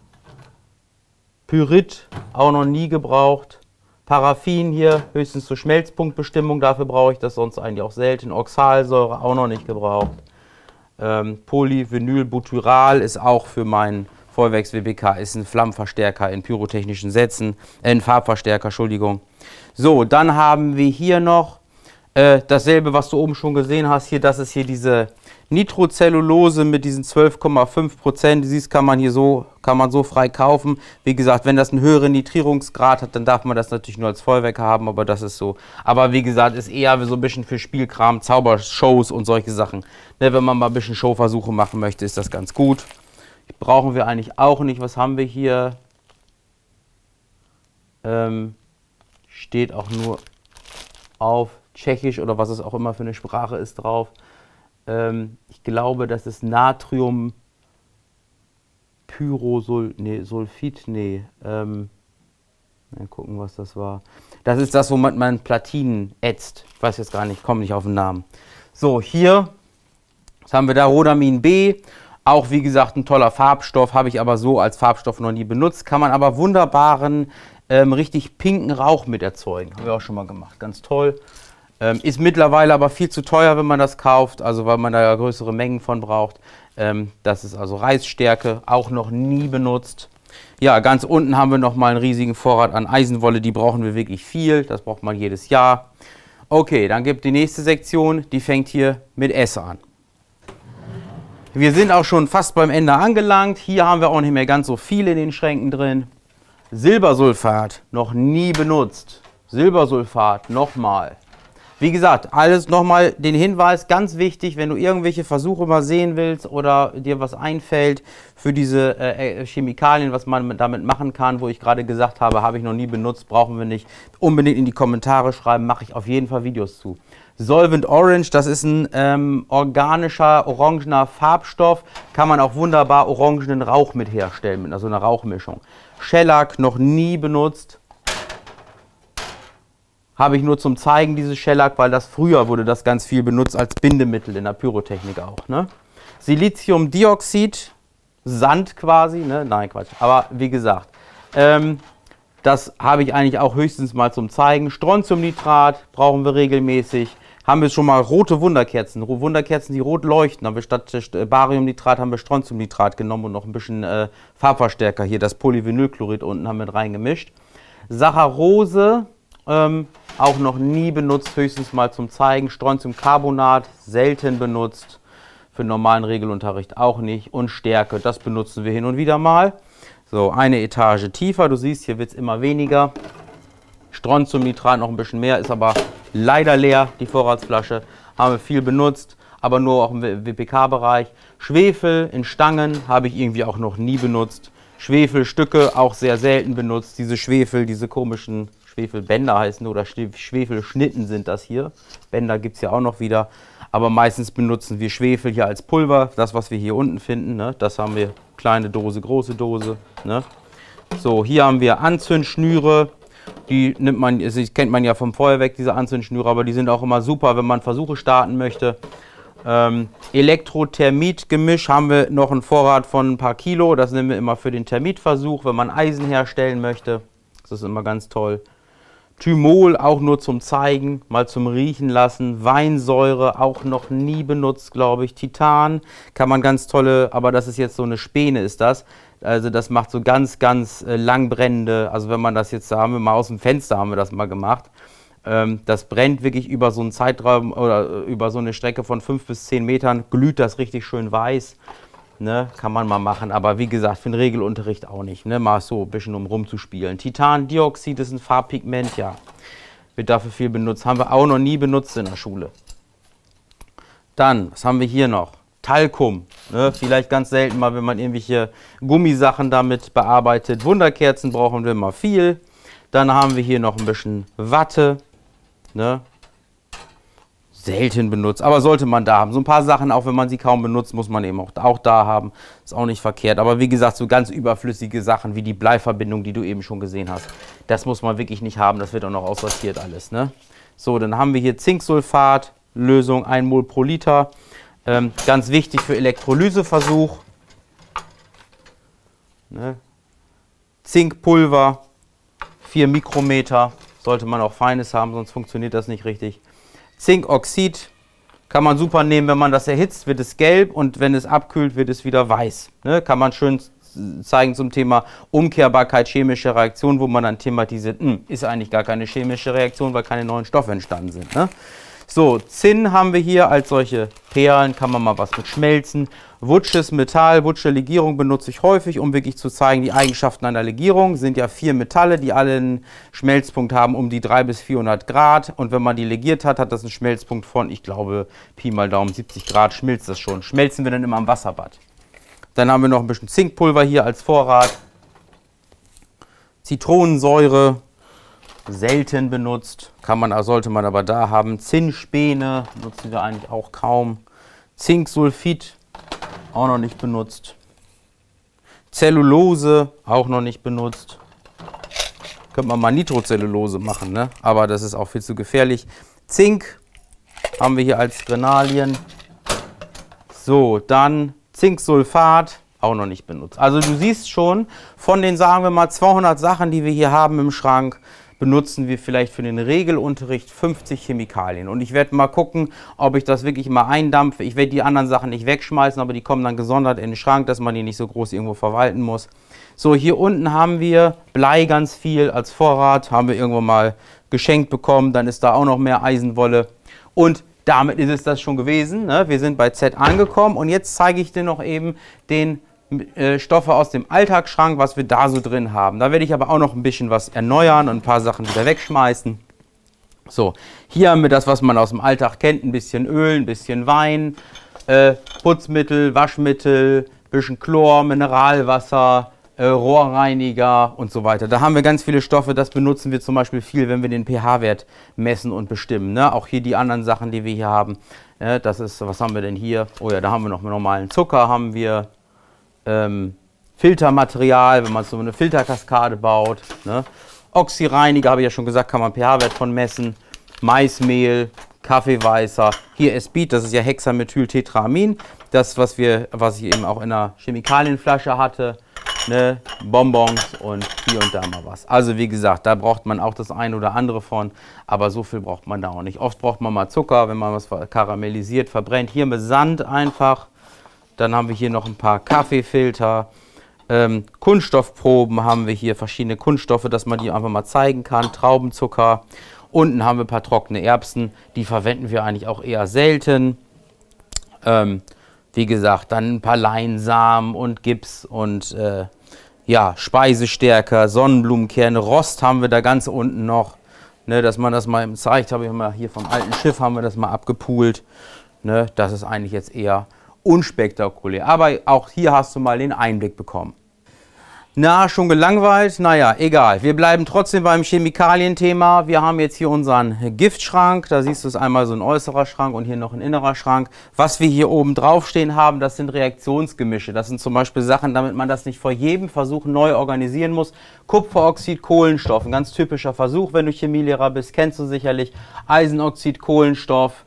Pyrit, auch noch nie gebraucht. Paraffin hier, höchstens zur Schmelzpunktbestimmung, dafür brauche ich das sonst eigentlich auch selten. Oxalsäure, auch noch nicht gebraucht. Polyvinylbutyral ist auch für meinen Feuerwerks-WPK, ist ein Flammenverstärker in pyrotechnischen Sätzen, ein Farbverstärker, Entschuldigung. So, dann haben wir hier noch dasselbe, was du oben schon gesehen hast. Hier, das ist hier diese Nitrocellulose mit diesen 12,5%. Du siehst, kann man so frei kaufen. Wie gesagt, wenn das einen höheren Nitrierungsgrad hat, dann darf man das natürlich nur als Feuerwerk haben, aber das ist so. Aber wie gesagt, ist eher so ein bisschen für Spielkram, Zaubershows und solche Sachen. Ne, wenn man mal ein bisschen Showversuche machen möchte, ist das ganz gut. Brauchen wir eigentlich auch nicht. Was haben wir hier? Steht auch nur auf Tschechisch oder was es auch immer für eine Sprache ist drauf. Ich glaube, das ist Natriumpyrosulfid. Mal gucken, was das war. Das ist das, womit man Platinen ätzt. Ich weiß jetzt gar nicht, komme nicht auf den Namen. So, hier, was haben wir da? Rhodamin B. Auch wie gesagt ein toller Farbstoff, habe ich aber so als Farbstoff noch nie benutzt. Kann man aber wunderbaren, richtig pinken Rauch mit erzeugen. Haben wir auch schon mal gemacht, ganz toll. Ist mittlerweile aber viel zu teuer, wenn man das kauft, also weil man da ja größere Mengen von braucht. Das ist also Reisstärke, auch noch nie benutzt. Ja, ganz unten haben wir nochmal einen riesigen Vorrat an Eisenwolle, die brauchen wir wirklich viel, das braucht man jedes Jahr. Okay, dann gibt die nächste Sektion, die fängt hier mit S an. Wir sind auch schon fast beim Ende angelangt, hier haben wir auch nicht mehr ganz so viel in den Schränken drin. Silbersulfat, noch nie benutzt. Silbersulfat, nochmal. Wie gesagt, alles nochmal den Hinweis, ganz wichtig, wenn du irgendwelche Versuche mal sehen willst oder dir was einfällt für diese Chemikalien, was man damit machen kann, wo ich gerade gesagt habe, habe ich noch nie benutzt, brauchen wir nicht, unbedingt in die Kommentare schreiben, mache ich auf jeden Fall Videos zu. Solvent Orange, das ist ein organischer, orangener Farbstoff, kann man auch wunderbar orangenen Rauch mit herstellen, mit so einer Rauchmischung. Shellac, noch nie benutzt. Habe ich nur zum Zeigen dieses Shellac, weil das früher wurde das ganz viel benutzt als Bindemittel in der Pyrotechnik auch. Ne? Siliziumdioxid, Sand quasi, ne? Nein Quatsch, aber wie gesagt, das habe ich eigentlich auch höchstens mal zum Zeigen. Strontiumnitrat brauchen wir regelmäßig. Haben wir schon mal rote Wunderkerzen, die rot leuchten, aber statt Bariumnitrat haben wir Strontiumnitrat genommen und noch ein bisschen Farbverstärker hier, das Polyvinylchlorid unten haben wir mit reingemischt. Saccharose, auch noch nie benutzt, höchstens mal zum Zeigen. Strontiumcarbonat, selten benutzt, für normalen Regelunterricht auch nicht. Und Stärke, das benutzen wir hin und wieder mal. So, eine Etage tiefer, du siehst, hier wird es immer weniger. Strontiumnitrat noch ein bisschen mehr, ist aber leider leer, die Vorratsflasche. Haben wir viel benutzt, aber nur auch im WPK-Bereich. Schwefel in Stangen habe ich irgendwie auch noch nie benutzt. Schwefelstücke auch sehr selten benutzt. Diese Schwefel, diese komischen Schwefelbänder heißen oder Schwefelschnitten sind das hier. Bänder gibt es ja auch noch wieder. Aber meistens benutzen wir Schwefel hier als Pulver. Das, was wir hier unten finden, ne? Das haben wir kleine Dose, große Dose. Ne? So, hier haben wir Anzündschnüre. Die nimmt man, die kennt man ja vom Feuerwerk, diese Anzündschnüre, aber die sind auch immer super, wenn man Versuche starten möchte. Elektrothermit-Gemisch haben wir noch einen Vorrat von ein paar Kilo. Das nehmen wir immer für den Thermitversuch, wenn man Eisen herstellen möchte. Das ist immer ganz toll. Thymol auch nur zum Zeigen, mal zum Riechen lassen. Weinsäure auch noch nie benutzt, glaube ich. Titan kann man ganz tolle, aber das ist jetzt so eine Späne ist das. Also das macht so ganz, ganz lang brennende, also wenn man das jetzt, da haben wir mal aus dem Fenster haben wir das mal gemacht. Das brennt wirklich über so einen Zeitraum oder über so eine Strecke von 5 bis 10 Metern, glüht das richtig schön weiß. Ne, kann man mal machen, aber wie gesagt, für den Regelunterricht auch nicht. Ne, mal so ein bisschen rumzuspielen. Titandioxid ist ein Farbpigment, ja. Wird dafür viel benutzt. Haben wir auch noch nie benutzt in der Schule. Dann, was haben wir hier noch? Talkum. Ne, vielleicht ganz selten mal, wenn man irgendwelche Gummisachen damit bearbeitet. Wunderkerzen brauchen wir mal viel. Dann haben wir hier noch ein bisschen Watte. Ne? Selten benutzt, aber sollte man da haben. So ein paar Sachen, auch wenn man sie kaum benutzt, muss man eben auch da haben. Ist auch nicht verkehrt. Aber wie gesagt, so ganz überflüssige Sachen wie die Bleiverbindung, die du eben schon gesehen hast, das muss man wirklich nicht haben. Das wird auch noch aussortiert alles. Ne? So, dann haben wir hier Zinksulfat, Lösung 1 Mol pro Liter. Ganz wichtig für Elektrolyseversuch. Ne? Zinkpulver, 4 Mikrometer. Sollte man auch feines haben, sonst funktioniert das nicht richtig. Zinkoxid kann man super nehmen, wenn man das erhitzt, wird es gelb und wenn es abkühlt, wird es wieder weiß. Ne? Kann man schön zeigen zum Thema Umkehrbarkeit chemischer Reaktion, wo man dann thematisiert, ist eigentlich gar keine chemische Reaktion, weil keine neuen Stoffe entstanden sind. Ne? So, Zinn haben wir hier als solche Perlen, kann man mal was mit schmelzen. Wutsches Metall, Wutsche Legierung benutze ich häufig, um wirklich zu zeigen, die Eigenschaften einer Legierung. Sind ja 4 Metalle, die alle einen Schmelzpunkt haben um die 300 bis 400 Grad. Und wenn man die legiert hat, hat das einen Schmelzpunkt von, ich glaube, Pi mal Daumen 70 Grad, schmilzt das schon. Schmelzen wir dann immer im Wasserbad. Dann haben wir noch ein bisschen Zinkpulver hier als Vorrat. Zitronensäure, selten benutzt, sollte man aber da haben. Zinnspäne nutzen wir eigentlich auch kaum. Zinksulfid, auch noch nicht benutzt. Zellulose, auch noch nicht benutzt. Könnte man mal Nitrocellulose machen, ne? Aber das ist auch viel zu gefährlich. Zink haben wir hier als Granulien. So, dann Zinksulfat, auch noch nicht benutzt. Also du siehst schon, von den, sagen wir mal, 200 Sachen, die wir hier haben im Schrank, benutzen wir vielleicht für den Regelunterricht 50 Chemikalien. Und ich werde mal gucken, ob ich das wirklich mal eindampfe. Ich werde die anderen Sachen nicht wegschmeißen, aber die kommen dann gesondert in den Schrank, dass man die nicht so groß irgendwo verwalten muss. So, hier unten haben wir Blei ganz viel als Vorrat, haben wir irgendwo mal geschenkt bekommen. Dann ist da auch noch mehr Eisenwolle. Und damit ist es das schon gewesen. Ne? Wir sind bei Z angekommen und jetzt zeige ich dir noch eben den Stoffe aus dem Alltagsschrank, was wir da so drin haben. Da werde ich aber auch noch ein bisschen was erneuern und ein paar Sachen wieder wegschmeißen. So, hier haben wir das, was man aus dem Alltag kennt, ein bisschen Öl, ein bisschen Wein, Putzmittel, Waschmittel, ein bisschen Chlor, Mineralwasser, Rohrreiniger und so weiter. Da haben wir ganz viele Stoffe, das benutzen wir zum Beispiel viel, wenn wir den pH-Wert messen und bestimmen. Ne? Auch hier die anderen Sachen, die wir hier haben. Das ist, was haben wir denn hier? Oh ja, da haben wir noch normalen Zucker, haben wir Filtermaterial, wenn man so eine Filterkaskade baut. Ne? Oxyreiniger, habe ich ja schon gesagt, kann man pH-Wert von messen. Maismehl, Kaffeeweißer. Hier Esbit, das ist ja Hexamethyltetraamin. Das, was ich eben auch in einer Chemikalienflasche hatte. Ne? Bonbons und hier und da mal was. Also wie gesagt, da braucht man auch das ein oder andere von, aber so viel braucht man da auch nicht. Oft braucht man mal Zucker, wenn man was karamellisiert, verbrennt. Hier mit Sand einfach. Dann haben wir hier noch ein paar Kaffeefilter. Kunststoffproben haben wir hier, verschiedene Kunststoffe, dass man die einfach mal zeigen kann. Traubenzucker. Unten haben wir ein paar trockene Erbsen. Die verwenden wir eigentlich auch eher selten. Wie gesagt, dann ein paar Leinsamen und Gips und ja, Speisestärker, Sonnenblumenkerne. Rost haben wir da ganz unten noch. Ne, dass man das mal eben zeigt, habe ich mal hier vom alten Schiff haben wir das mal abgepoolt. Ne, das ist eigentlich jetzt eher unspektakulär. Aber auch hier hast du mal den Einblick bekommen. Na, schon gelangweilt? Naja, egal. Wir bleiben trotzdem beim Chemikalienthema. Wir haben jetzt hier unseren Giftschrank. Da siehst du es einmal so ein äußerer Schrank und hier noch ein innerer Schrank. Was wir hier oben drauf stehen haben, das sind Reaktionsgemische. Das sind zum Beispiel Sachen, damit man das nicht vor jedem Versuch neu organisieren muss. Kupferoxid, Kohlenstoff, ein ganz typischer Versuch, wenn du Chemielehrer bist, kennst du sicherlich. Eisenoxid, Kohlenstoff.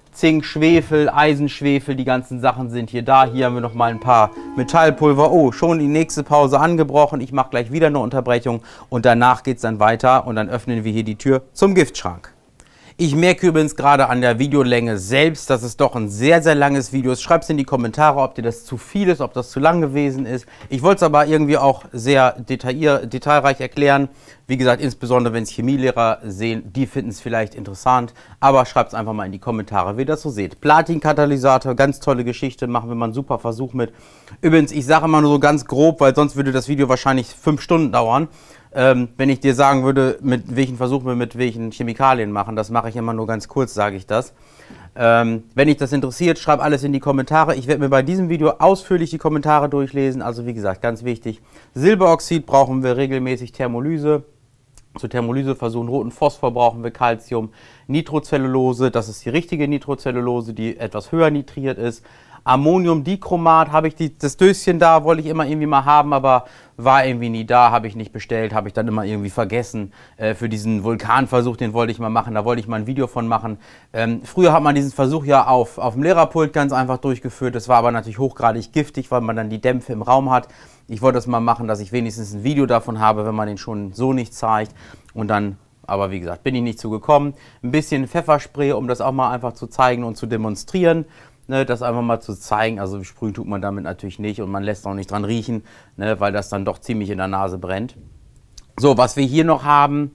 Zink, Schwefel, Eisenschwefel, die ganzen Sachen sind hier da. Hier haben wir noch mal ein paar Metallpulver. Oh, schon die nächste Pause angebrochen. Ich mache gleich wieder eine Unterbrechung und danach geht es dann weiter und dann öffnen wir hier die Tür zum Giftschrank. Ich merke übrigens gerade an der Videolänge selbst, dass es doch ein sehr, sehr langes Video ist. Schreibt es in die Kommentare, ob dir das zu viel ist, ob das zu lang gewesen ist. Ich wollte es aber irgendwie auch sehr detailreich erklären. Wie gesagt, insbesondere wenn es Chemielehrer sehen, die finden es vielleicht interessant. Aber schreibt es einfach mal in die Kommentare, wie ihr das so seht. Platin-Katalysator, ganz tolle Geschichte, machen wir mal einen super Versuch mit. Übrigens, ich sage immer nur so ganz grob, weil sonst würde das Video wahrscheinlich 5 Stunden dauern. Wenn ich dir sagen würde, mit welchen Versuchen wir mit welchen Chemikalien machen, das mache ich immer nur ganz kurz, sage ich das. Wenn dich das interessiert, schreib alles in die Kommentare. Ich werde mir bei diesem Video ausführlich die Kommentare durchlesen. Also wie gesagt, ganz wichtig, Silberoxid brauchen wir regelmäßig, Thermolyse. Zur Thermolyseversuchen roten Phosphor brauchen wir Calcium, Nitrocellulose, das ist die richtige Nitrocellulose, die etwas höher nitriert ist. Ammoniumdichromat habe ich das Döschen da, wollte ich immer irgendwie mal haben, aber war irgendwie nie da, habe ich nicht bestellt, habe ich dann immer irgendwie vergessen. Für diesen Vulkanversuch, den wollte ich mal machen, da wollte ich mal ein Video von machen. Früher hat man diesen Versuch ja auf dem Lehrerpult ganz einfach durchgeführt, das war aber natürlich hochgradig giftig, weil man dann die Dämpfe im Raum hat. Ich wollte das mal machen, dass ich wenigstens ein Video davon habe, wenn man den schon so nicht zeigt. Und dann, aber wie gesagt, bin ich nicht zugekommen. Ein bisschen Pfefferspray, um das auch mal einfach zu zeigen und zu demonstrieren. Ne, das einfach mal zu zeigen, also sprühen tut man damit natürlich nicht und man lässt auch nicht dran riechen, ne, weil das dann doch ziemlich in der Nase brennt. So, was wir hier noch haben,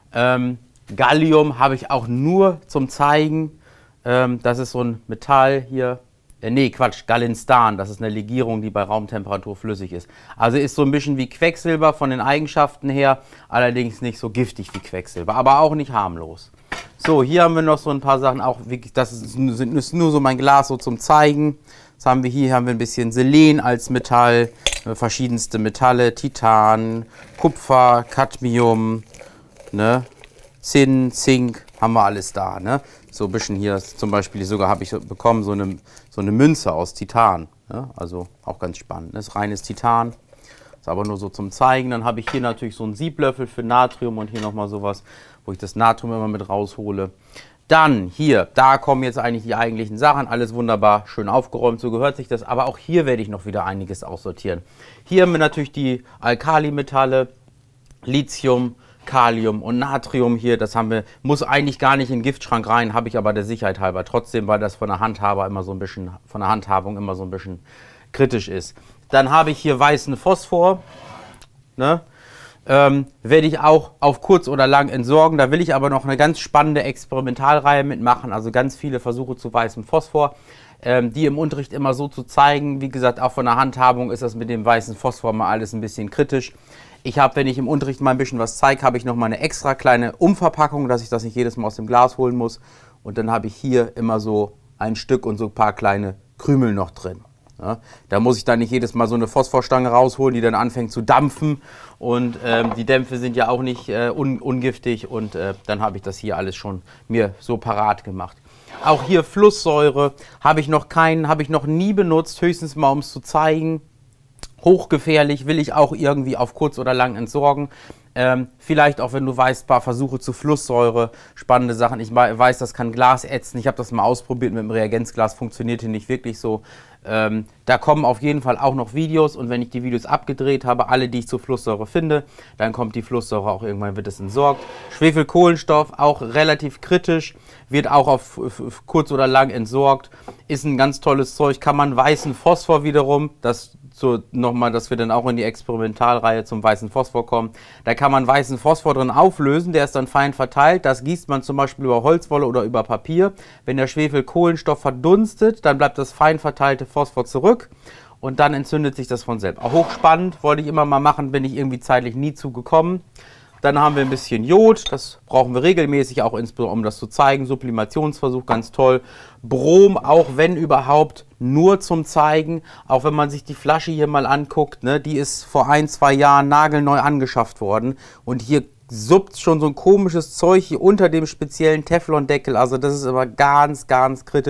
Gallium habe ich auch nur zum Zeigen. Das ist so ein Metall hier, Gallinstan, das ist eine Legierung, die bei Raumtemperatur flüssig ist. Also ist so ein bisschen wie Quecksilber von den Eigenschaften her, allerdings nicht so giftig wie Quecksilber, aber auch nicht harmlos. So, hier haben wir noch so ein paar Sachen, auch wirklich, das ist nur so mein Glas so zum Zeigen. Was haben wir hier? Haben wir ein bisschen Selen als Metall, verschiedenste Metalle, Titan, Kupfer, Cadmium, ne? Zinn, Zink, haben wir alles da, ne? So ein bisschen hier zum Beispiel, sogar habe ich bekommen, so eine Münze aus Titan, ne? Also auch ganz spannend, das ist reines Titan. Ist aber nur so zum Zeigen. Dann habe ich hier natürlich so einen Sieblöffel für Natrium und hier nochmal sowas, wo ich das Natrium immer mit raushole. Dann hier, da kommen jetzt eigentlich die eigentlichen Sachen. Alles wunderbar, schön aufgeräumt, so gehört sich das. Aber auch hier werde ich noch wieder einiges aussortieren. Hier haben wir natürlich die Alkalimetalle, Lithium, Kalium und Natrium hier. Das haben wir, muss eigentlich gar nicht in den Giftschrank rein, habe ich aber der Sicherheit halber trotzdem, weil das von der Handhabung immer so ein bisschen kritisch ist. Dann habe ich hier weißen Phosphor, ne? Werde ich auch auf kurz oder lang entsorgen. Da will ich aber noch eine ganz spannende Experimentalreihe mitmachen, also ganz viele Versuche zu weißem Phosphor, die im Unterricht immer so zu zeigen. Wie gesagt, auch von der Handhabung ist das mit dem weißen Phosphor mal alles ein bisschen kritisch. Ich habe, wenn ich im Unterricht mal ein bisschen was zeige, habe ich noch mal eine extra kleine Umverpackung, dass ich das nicht jedes Mal aus dem Glas holen muss. Und dann habe ich hier immer so ein Stück und so ein paar kleine Krümel noch drin. Ja, da muss ich dann nicht jedes Mal so eine Phosphorstange rausholen, die dann anfängt zu dampfen. Und die Dämpfe sind ja auch nicht ungiftig. Und dann habe ich das hier alles schon mir so parat gemacht. Auch hier Flusssäure habe ich noch nie benutzt, höchstens mal, um es zu zeigen. Hochgefährlich, will ich auch irgendwie auf kurz oder lang entsorgen. Vielleicht auch, wenn du weißt, ein paar Versuche zu Flusssäure, spannende Sachen. Ich weiß, das kann Glas ätzen. Ich habe das mal ausprobiert mit dem Reagenzglas, funktionierte nicht wirklich so. Da kommen auf jeden Fall auch noch Videos und wenn ich die Videos abgedreht habe, alle, die ich zur Flusssäure finde, dann kommt die Flusssäure auch irgendwann, wird es entsorgt. Schwefelkohlenstoff, auch relativ kritisch, wird auch auf kurz oder lang entsorgt. Ist ein ganz tolles Zeug, kann man weißen Phosphor wiederum, das so nochmal, dass wir dann auch in die Experimentalreihe zum weißen Phosphor kommen. Da kann man weißen Phosphor drin auflösen, der ist dann fein verteilt. Das gießt man zum Beispiel über Holzwolle oder über Papier. Wenn der Schwefelkohlenstoff verdunstet, dann bleibt das fein verteilte Phosphor zurück und dann entzündet sich das von selbst. Auch hochspannend, wollte ich immer mal machen, bin ich irgendwie zeitlich nie zugekommen. Dann haben wir ein bisschen Jod, das brauchen wir regelmäßig, auch insbesondere um das zu zeigen. Sublimationsversuch, ganz toll. Brom, auch wenn überhaupt, nur zum Zeigen. Auch wenn man sich die Flasche hier mal anguckt, ne, die ist vor 1-2 Jahren nagelneu angeschafft worden. Und hier suppt schon so ein komisches Zeug hier unter dem speziellen Teflondeckel. Also das ist aber ganz, ganz kritisch.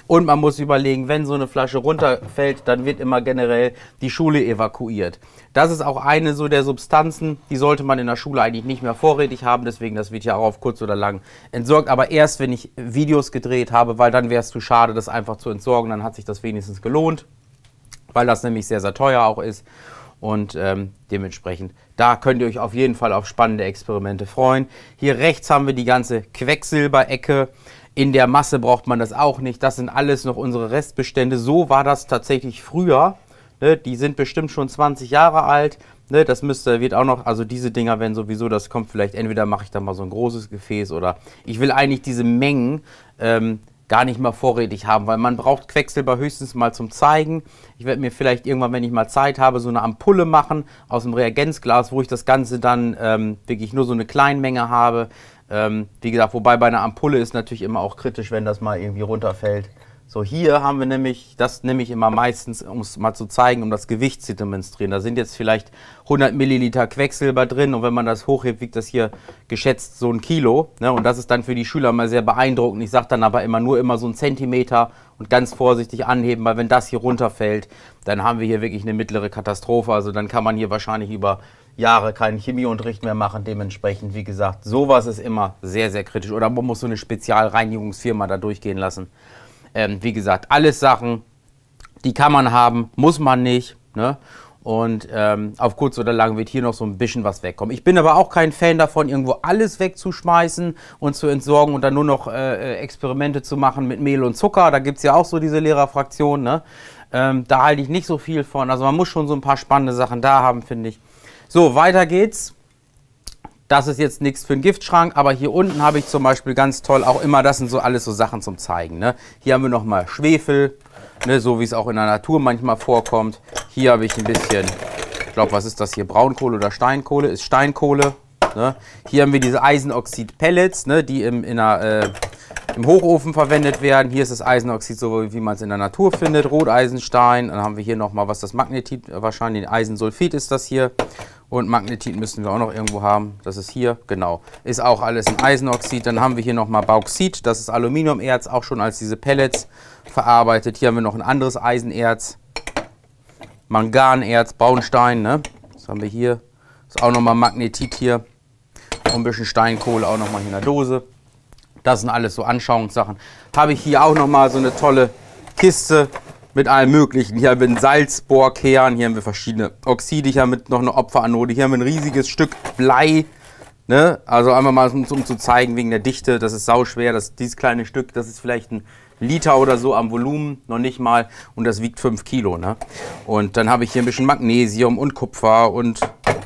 Und man muss überlegen, wenn so eine Flasche runterfällt, dann wird immer generell die Schule evakuiert. Das ist auch eine so der Substanzen, die sollte man in der Schule eigentlich nicht mehr vorrätig haben. Deswegen, das wird ja auch auf kurz oder lang entsorgt. Aber erst, wenn ich Videos gedreht habe, weil dann wäre es zu schade, das einfach zu entsorgen. Dann hat sich das wenigstens gelohnt, weil das nämlich sehr, sehr teuer auch ist. Und dementsprechend, da könnt ihr euch auf jeden Fall auf spannende Experimente freuen. Hier rechts haben wir die ganze Quecksilberecke. In der Masse braucht man das auch nicht. Das sind alles noch unsere Restbestände. So war das tatsächlich früher. Ne? Die sind bestimmt schon 20 Jahre alt. Ne? Das wird auch noch, also diese Dinger werden sowieso, das kommt vielleicht, entweder mache ich da mal so ein großes Gefäß oder ich will eigentlich diese Mengen gar nicht mal vorrätig haben, weil man braucht Quecksilber höchstens mal zum Zeigen. Ich werde mir vielleicht irgendwann, wenn ich mal Zeit habe, so eine Ampulle machen aus dem Reagenzglas, wo ich das Ganze dann wirklich nur so eine Kleinmenge habe. Wie gesagt, wobei bei einer Ampulle ist natürlich immer auch kritisch, wenn das mal irgendwie runterfällt. So, hier haben wir nämlich, das nehme ich immer meistens, um es mal zu zeigen, um das Gewicht zu demonstrieren. Da sind jetzt vielleicht 100 Milliliter Quecksilber drin und wenn man das hochhebt, wiegt das hier geschätzt so 1 Kilo. Ne? Und das ist dann für die Schüler mal sehr beeindruckend. Ich sage dann aber immer nur so 1 Zentimeter und ganz vorsichtig anheben, weil wenn das hier runterfällt, dann haben wir hier wirklich eine mittlere Katastrophe. Also dann kann man hier wahrscheinlich über Jahre keinen Chemieunterricht mehr machen. Dementsprechend, wie gesagt, sowas ist immer sehr, sehr kritisch. Oder man muss so eine Spezialreinigungsfirma da durchgehen lassen. Wie gesagt, alles Sachen, die kann man haben, muss man nicht. Ne? Und auf kurz oder lang wird hier noch so ein bisschen was wegkommen. Ich bin aber auch kein Fan davon, irgendwo alles wegzuschmeißen und zu entsorgen und dann nur noch Experimente zu machen mit Mehl und Zucker. Da gibt es ja auch so diese Lehrerfraktion. Ne? Da halte ich nicht so viel von. Also man muss schon so ein paar spannende Sachen da haben, finde ich. So, weiter geht's. Das ist jetzt nichts für einen Giftschrank, aber hier unten habe ich zum Beispiel ganz toll auch immer, das sind so alles so Sachen zum Zeigen. Ne? Hier haben wir nochmal Schwefel, ne, so wie es auch in der Natur manchmal vorkommt. Hier habe ich ein bisschen, ich glaube, was ist das hier, Braunkohle oder Steinkohle? Ist Steinkohle. Ne? Hier haben wir diese Eisenoxid-Pellets, ne, die im Hochofen verwendet werden. Hier ist das Eisenoxid, so wie man es in der Natur findet, Roteisenstein. Dann haben wir hier nochmal, was das Magnetit, wahrscheinlich Eisensulfid ist das hier. Und Magnetit müssen wir auch noch irgendwo haben. Das ist hier, genau. Ist auch alles ein Eisenoxid. Dann haben wir hier nochmal Bauxit, das ist Aluminiumerz, auch schon als diese Pellets verarbeitet. Hier haben wir noch ein anderes Eisenerz, Manganerz, Braunstein. Ne? Das haben wir hier. Das ist auch nochmal Magnetit hier. Und ein bisschen Steinkohle auch nochmal hier in der Dose. Das sind alles so Anschauungssachen. Habe ich hier auch nochmal so eine tolle Kiste mit allem Möglichen. Hier haben wir einen Salzbohrkern, hier haben wir verschiedene Oxide, hier haben wir noch eine Opferanode, hier haben wir ein riesiges Stück Blei. Ne? Also einfach mal, um zu zeigen, wegen der Dichte, das ist sauschwer, dieses kleine Stück, das ist vielleicht ein Liter oder so am Volumen, noch nicht mal, und das wiegt 5 Kilo. Ne? Und dann habe ich hier ein bisschen Magnesium und Kupfer und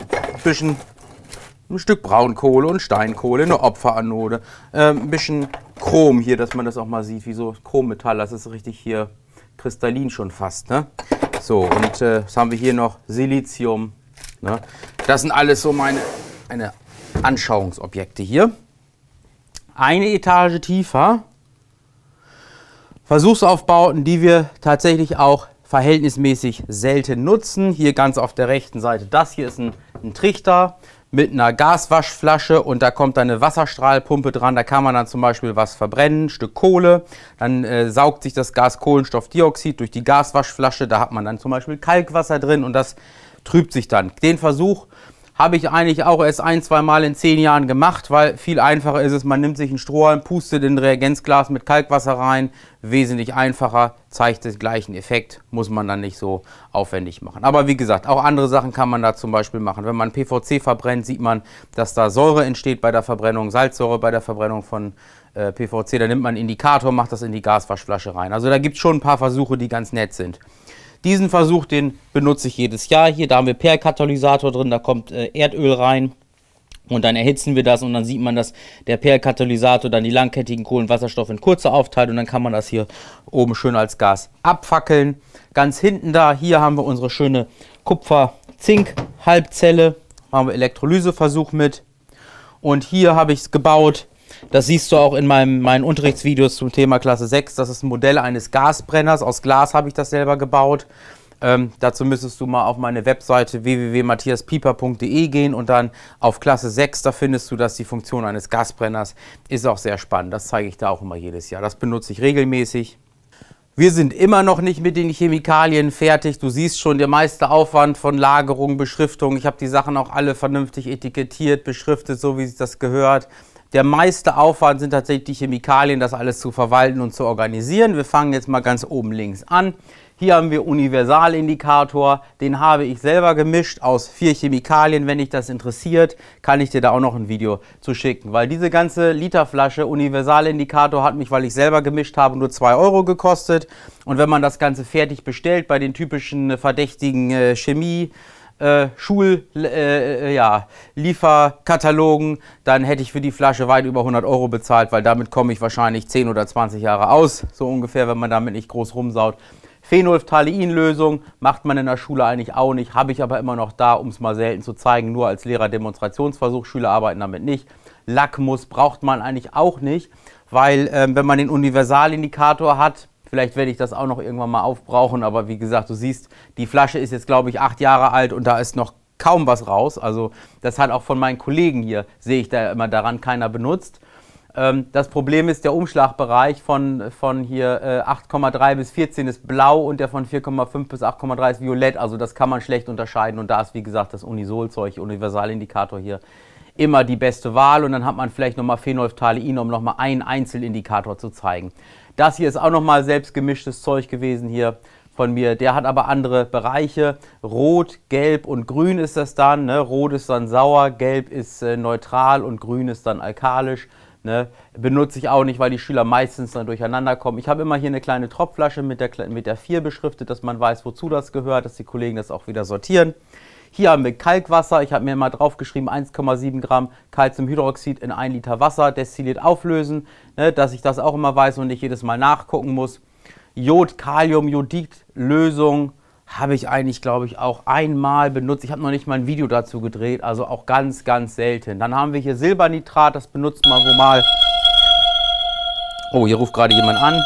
ein Stück Braunkohle und Steinkohle, eine Opferanode, ein bisschen Chrom hier, dass man das auch mal sieht, wie so Chrommetall, das ist richtig hier kristallin schon fast. Ne? So, und was haben wir hier noch? Silizium. Ne? Das sind alles so meine Anschauungsobjekte hier. Eine Etage tiefer. Versuchsaufbauten, die wir tatsächlich auch verhältnismäßig selten nutzen. Hier ganz auf der rechten Seite, das hier ist ein Trichter mit einer Gaswaschflasche und da kommt dann eine Wasserstrahlpumpe dran. Da kann man dann zum Beispiel was verbrennen, ein Stück Kohle. Dann saugt sich das Gas Kohlenstoffdioxid durch die Gaswaschflasche. Da hat man dann zum Beispiel Kalkwasser drin und das trübt sich dann. Den Versuch habe ich eigentlich auch erst 1-, 2 Mal in 10 Jahren gemacht, weil viel einfacher ist es, man nimmt sich einen Strohhalm, pustet in ein Reagenzglas mit Kalkwasser rein, wesentlich einfacher, zeigt den gleichen Effekt, muss man dann nicht so aufwendig machen. Aber wie gesagt, auch andere Sachen kann man da zum Beispiel machen. Wenn man PVC verbrennt, sieht man, dass da Säure entsteht bei der Verbrennung, Salzsäure bei der Verbrennung von PVC. Da nimmt man einen Indikator, macht das in die Gaswaschflasche rein. Also da gibt es schon ein paar Versuche, die ganz nett sind. Diesen Versuch, den benutze ich jedes Jahr hier. Da haben wir Perlkatalysator drin, da kommt Erdöl rein und dann erhitzen wir das und dann sieht man, dass der Perlkatalysator dann die langkettigen Kohlenwasserstoffe in kurze aufteilt und dann kann man das hier oben schön als Gas abfackeln. Ganz hinten da, hier haben wir unsere schöne Kupfer-Zink-Halbzelle, machen wir Elektrolyseversuch mit und hier habe ich es gebaut. Das siehst du auch in meinen Unterrichtsvideos zum Thema Klasse 6. Das ist ein Modell eines Gasbrenners. Aus Glas habe ich das selber gebaut. Dazu müsstest du mal auf meine Webseite www.matthiaspieper.de gehen und dann auf Klasse 6, da findest du, dass die Funktion eines Gasbrenners ist auch sehr spannend. Das zeige ich da auch immer jedes Jahr. Das benutze ich regelmäßig. Wir sind immer noch nicht mit den Chemikalien fertig. Du siehst schon, der meiste Aufwand von Lagerung, Beschriftung. Ich habe die Sachen auch alle vernünftig etikettiert, beschriftet, so wie sich das gehört. Der meiste Aufwand sind tatsächlich die Chemikalien, das alles zu verwalten und zu organisieren. Wir fangen jetzt mal ganz oben links an. Hier haben wir Universalindikator, den habe ich selber gemischt aus 4 Chemikalien. Wenn dich das interessiert, kann ich dir da auch noch ein Video zu schicken. Weil diese ganze Literflasche Universalindikator hat mich, weil ich selber gemischt habe, nur 2 € gekostet. Und wenn man das Ganze fertig bestellt, bei den typischen verdächtigen Chemie, Lieferkatalogen, dann hätte ich für die Flasche weit über 100 € bezahlt, weil damit komme ich wahrscheinlich 10 oder 20 Jahre aus, so ungefähr, wenn man damit nicht groß rumsaut. Phenolphthalein-Lösung macht man in der Schule eigentlich auch nicht, habe ich aber immer noch da, um es mal selten zu zeigen, nur als Lehrer-Demonstrationsversuch, Schüler arbeiten damit nicht. Lackmus braucht man eigentlich auch nicht, weil wenn man den Universalindikator hat, vielleicht werde ich das auch noch irgendwann mal aufbrauchen, aber wie gesagt, du siehst, die Flasche ist jetzt, glaube ich, 8 Jahre alt und da ist noch kaum was raus. Also das hat auch von meinen Kollegen hier, sehe ich da immer daran, keiner benutzt. Das Problem ist, der Umschlagbereich von hier 8,3 bis 14 ist blau und der von 4,5 bis 8,3 ist violett. Also das kann man schlecht unterscheiden und da ist, wie gesagt, das Unisolzeug, Universalindikator hier immer die beste Wahl. Und dann hat man vielleicht nochmal Phenolphthalein, um nochmal einen Einzelindikator zu zeigen. Das hier ist auch nochmal selbst gemischtes Zeug gewesen hier von mir. Der hat aber andere Bereiche. Rot, Gelb und Grün ist das dann. Ne? Rot ist dann sauer, Gelb ist neutral und Grün ist dann alkalisch. Ne? Benutze ich auch nicht, weil die Schüler meistens dann durcheinander kommen. Ich habe immer hier eine kleine Tropfflasche mit der 4 beschriftet, dass man weiß, wozu das gehört, dass die Kollegen das auch wieder sortieren. Hier haben wir Kalkwasser. Ich habe mir mal draufgeschrieben, 1,7 Gramm Calciumhydroxid in 1 Liter Wasser, destilliert auflösen, ne, dass ich das auch immer weiß und nicht jedes Mal nachgucken muss. Jod, Kalium, Jodid-Lösung habe ich eigentlich, glaube ich, auch einmal benutzt. Ich habe noch nicht mal ein Video dazu gedreht, also auch ganz, ganz selten. Dann haben wir hier Silbernitrat, das benutzt man wo mal. Oh, hier ruft gerade jemand an.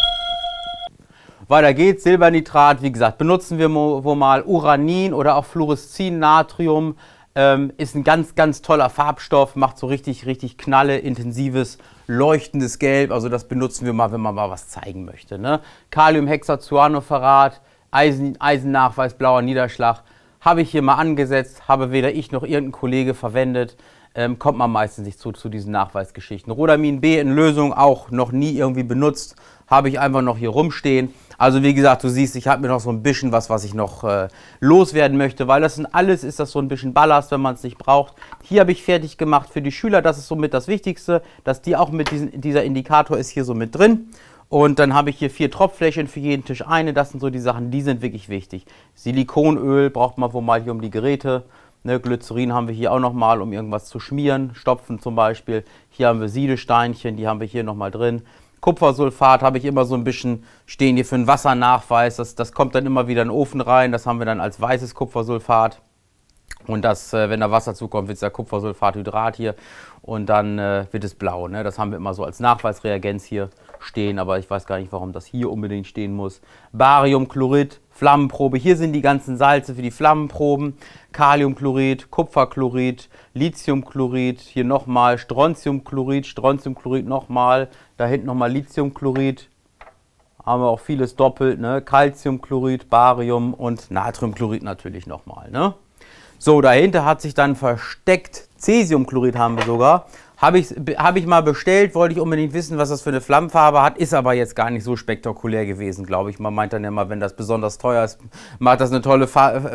Weiter geht's, Silbernitrat, wie gesagt, benutzen wir wo mal. Uranin oder auch Fluorescin, Natrium, ist ein ganz, ganz toller Farbstoff, macht so richtig, richtig knalle, intensives, leuchtendes Gelb. Also das benutzen wir mal, wenn man mal was zeigen möchte. Ne? Kaliumhexacyanoferrat, Eisennachweis, blauer Niederschlag, habe ich hier mal angesetzt, habe weder ich noch irgendein Kollege verwendet. Kommt man meistens nicht zu diesen Nachweisgeschichten. Rodamin B in Lösung auch noch nie irgendwie benutzt, habe ich einfach noch hier rumstehen. Also wie gesagt, du siehst, ich habe mir noch so ein bisschen was ich noch loswerden möchte, weil das ist das so ein bisschen Ballast, wenn man es nicht braucht. Hier habe ich fertig gemacht für die Schüler, das ist somit das Wichtigste, dass die auch mit dieser Indikator ist hier so mit drin. Und dann habe ich hier 4 Tropffläschchen für jeden Tisch eine, das sind so die Sachen, die sind wirklich wichtig. Silikonöl braucht man wohl mal hier um die Geräte. Ne, Glycerin haben wir hier auch nochmal, um irgendwas zu schmieren, Stopfen zum Beispiel. Hier haben wir Siedesteinchen, die haben wir hier nochmal drin. Kupfersulfat habe ich immer so ein bisschen stehen hier für einen Wassernachweis. Das kommt dann immer wieder in den Ofen rein, das haben wir dann als weißes Kupfersulfat. Und das, wenn da Wasser zukommt, wird es ja Kupfersulfathydrat hier und dann wird es blau. Ne? Das haben wir immer so als Nachweisreagenz hier stehen, aber ich weiß gar nicht, warum das hier unbedingt stehen muss. Bariumchlorid, Flammenprobe, hier sind die ganzen Salze für die Flammenproben. Kaliumchlorid, Kupferchlorid, Lithiumchlorid, hier nochmal Strontiumchlorid nochmal, da hinten nochmal Lithiumchlorid. Haben wir auch vieles doppelt, ne? Calciumchlorid, Barium und Natriumchlorid natürlich nochmal. Ne? So, dahinter hat sich dann versteckt, Cäsiumchlorid haben wir sogar. Habe ich mal bestellt, wollte ich unbedingt wissen, was das für eine Flammenfarbe hat. Ist aber jetzt gar nicht so spektakulär gewesen, glaube ich. Man meint dann ja mal, wenn das besonders teuer ist, macht das eine tolle Farbe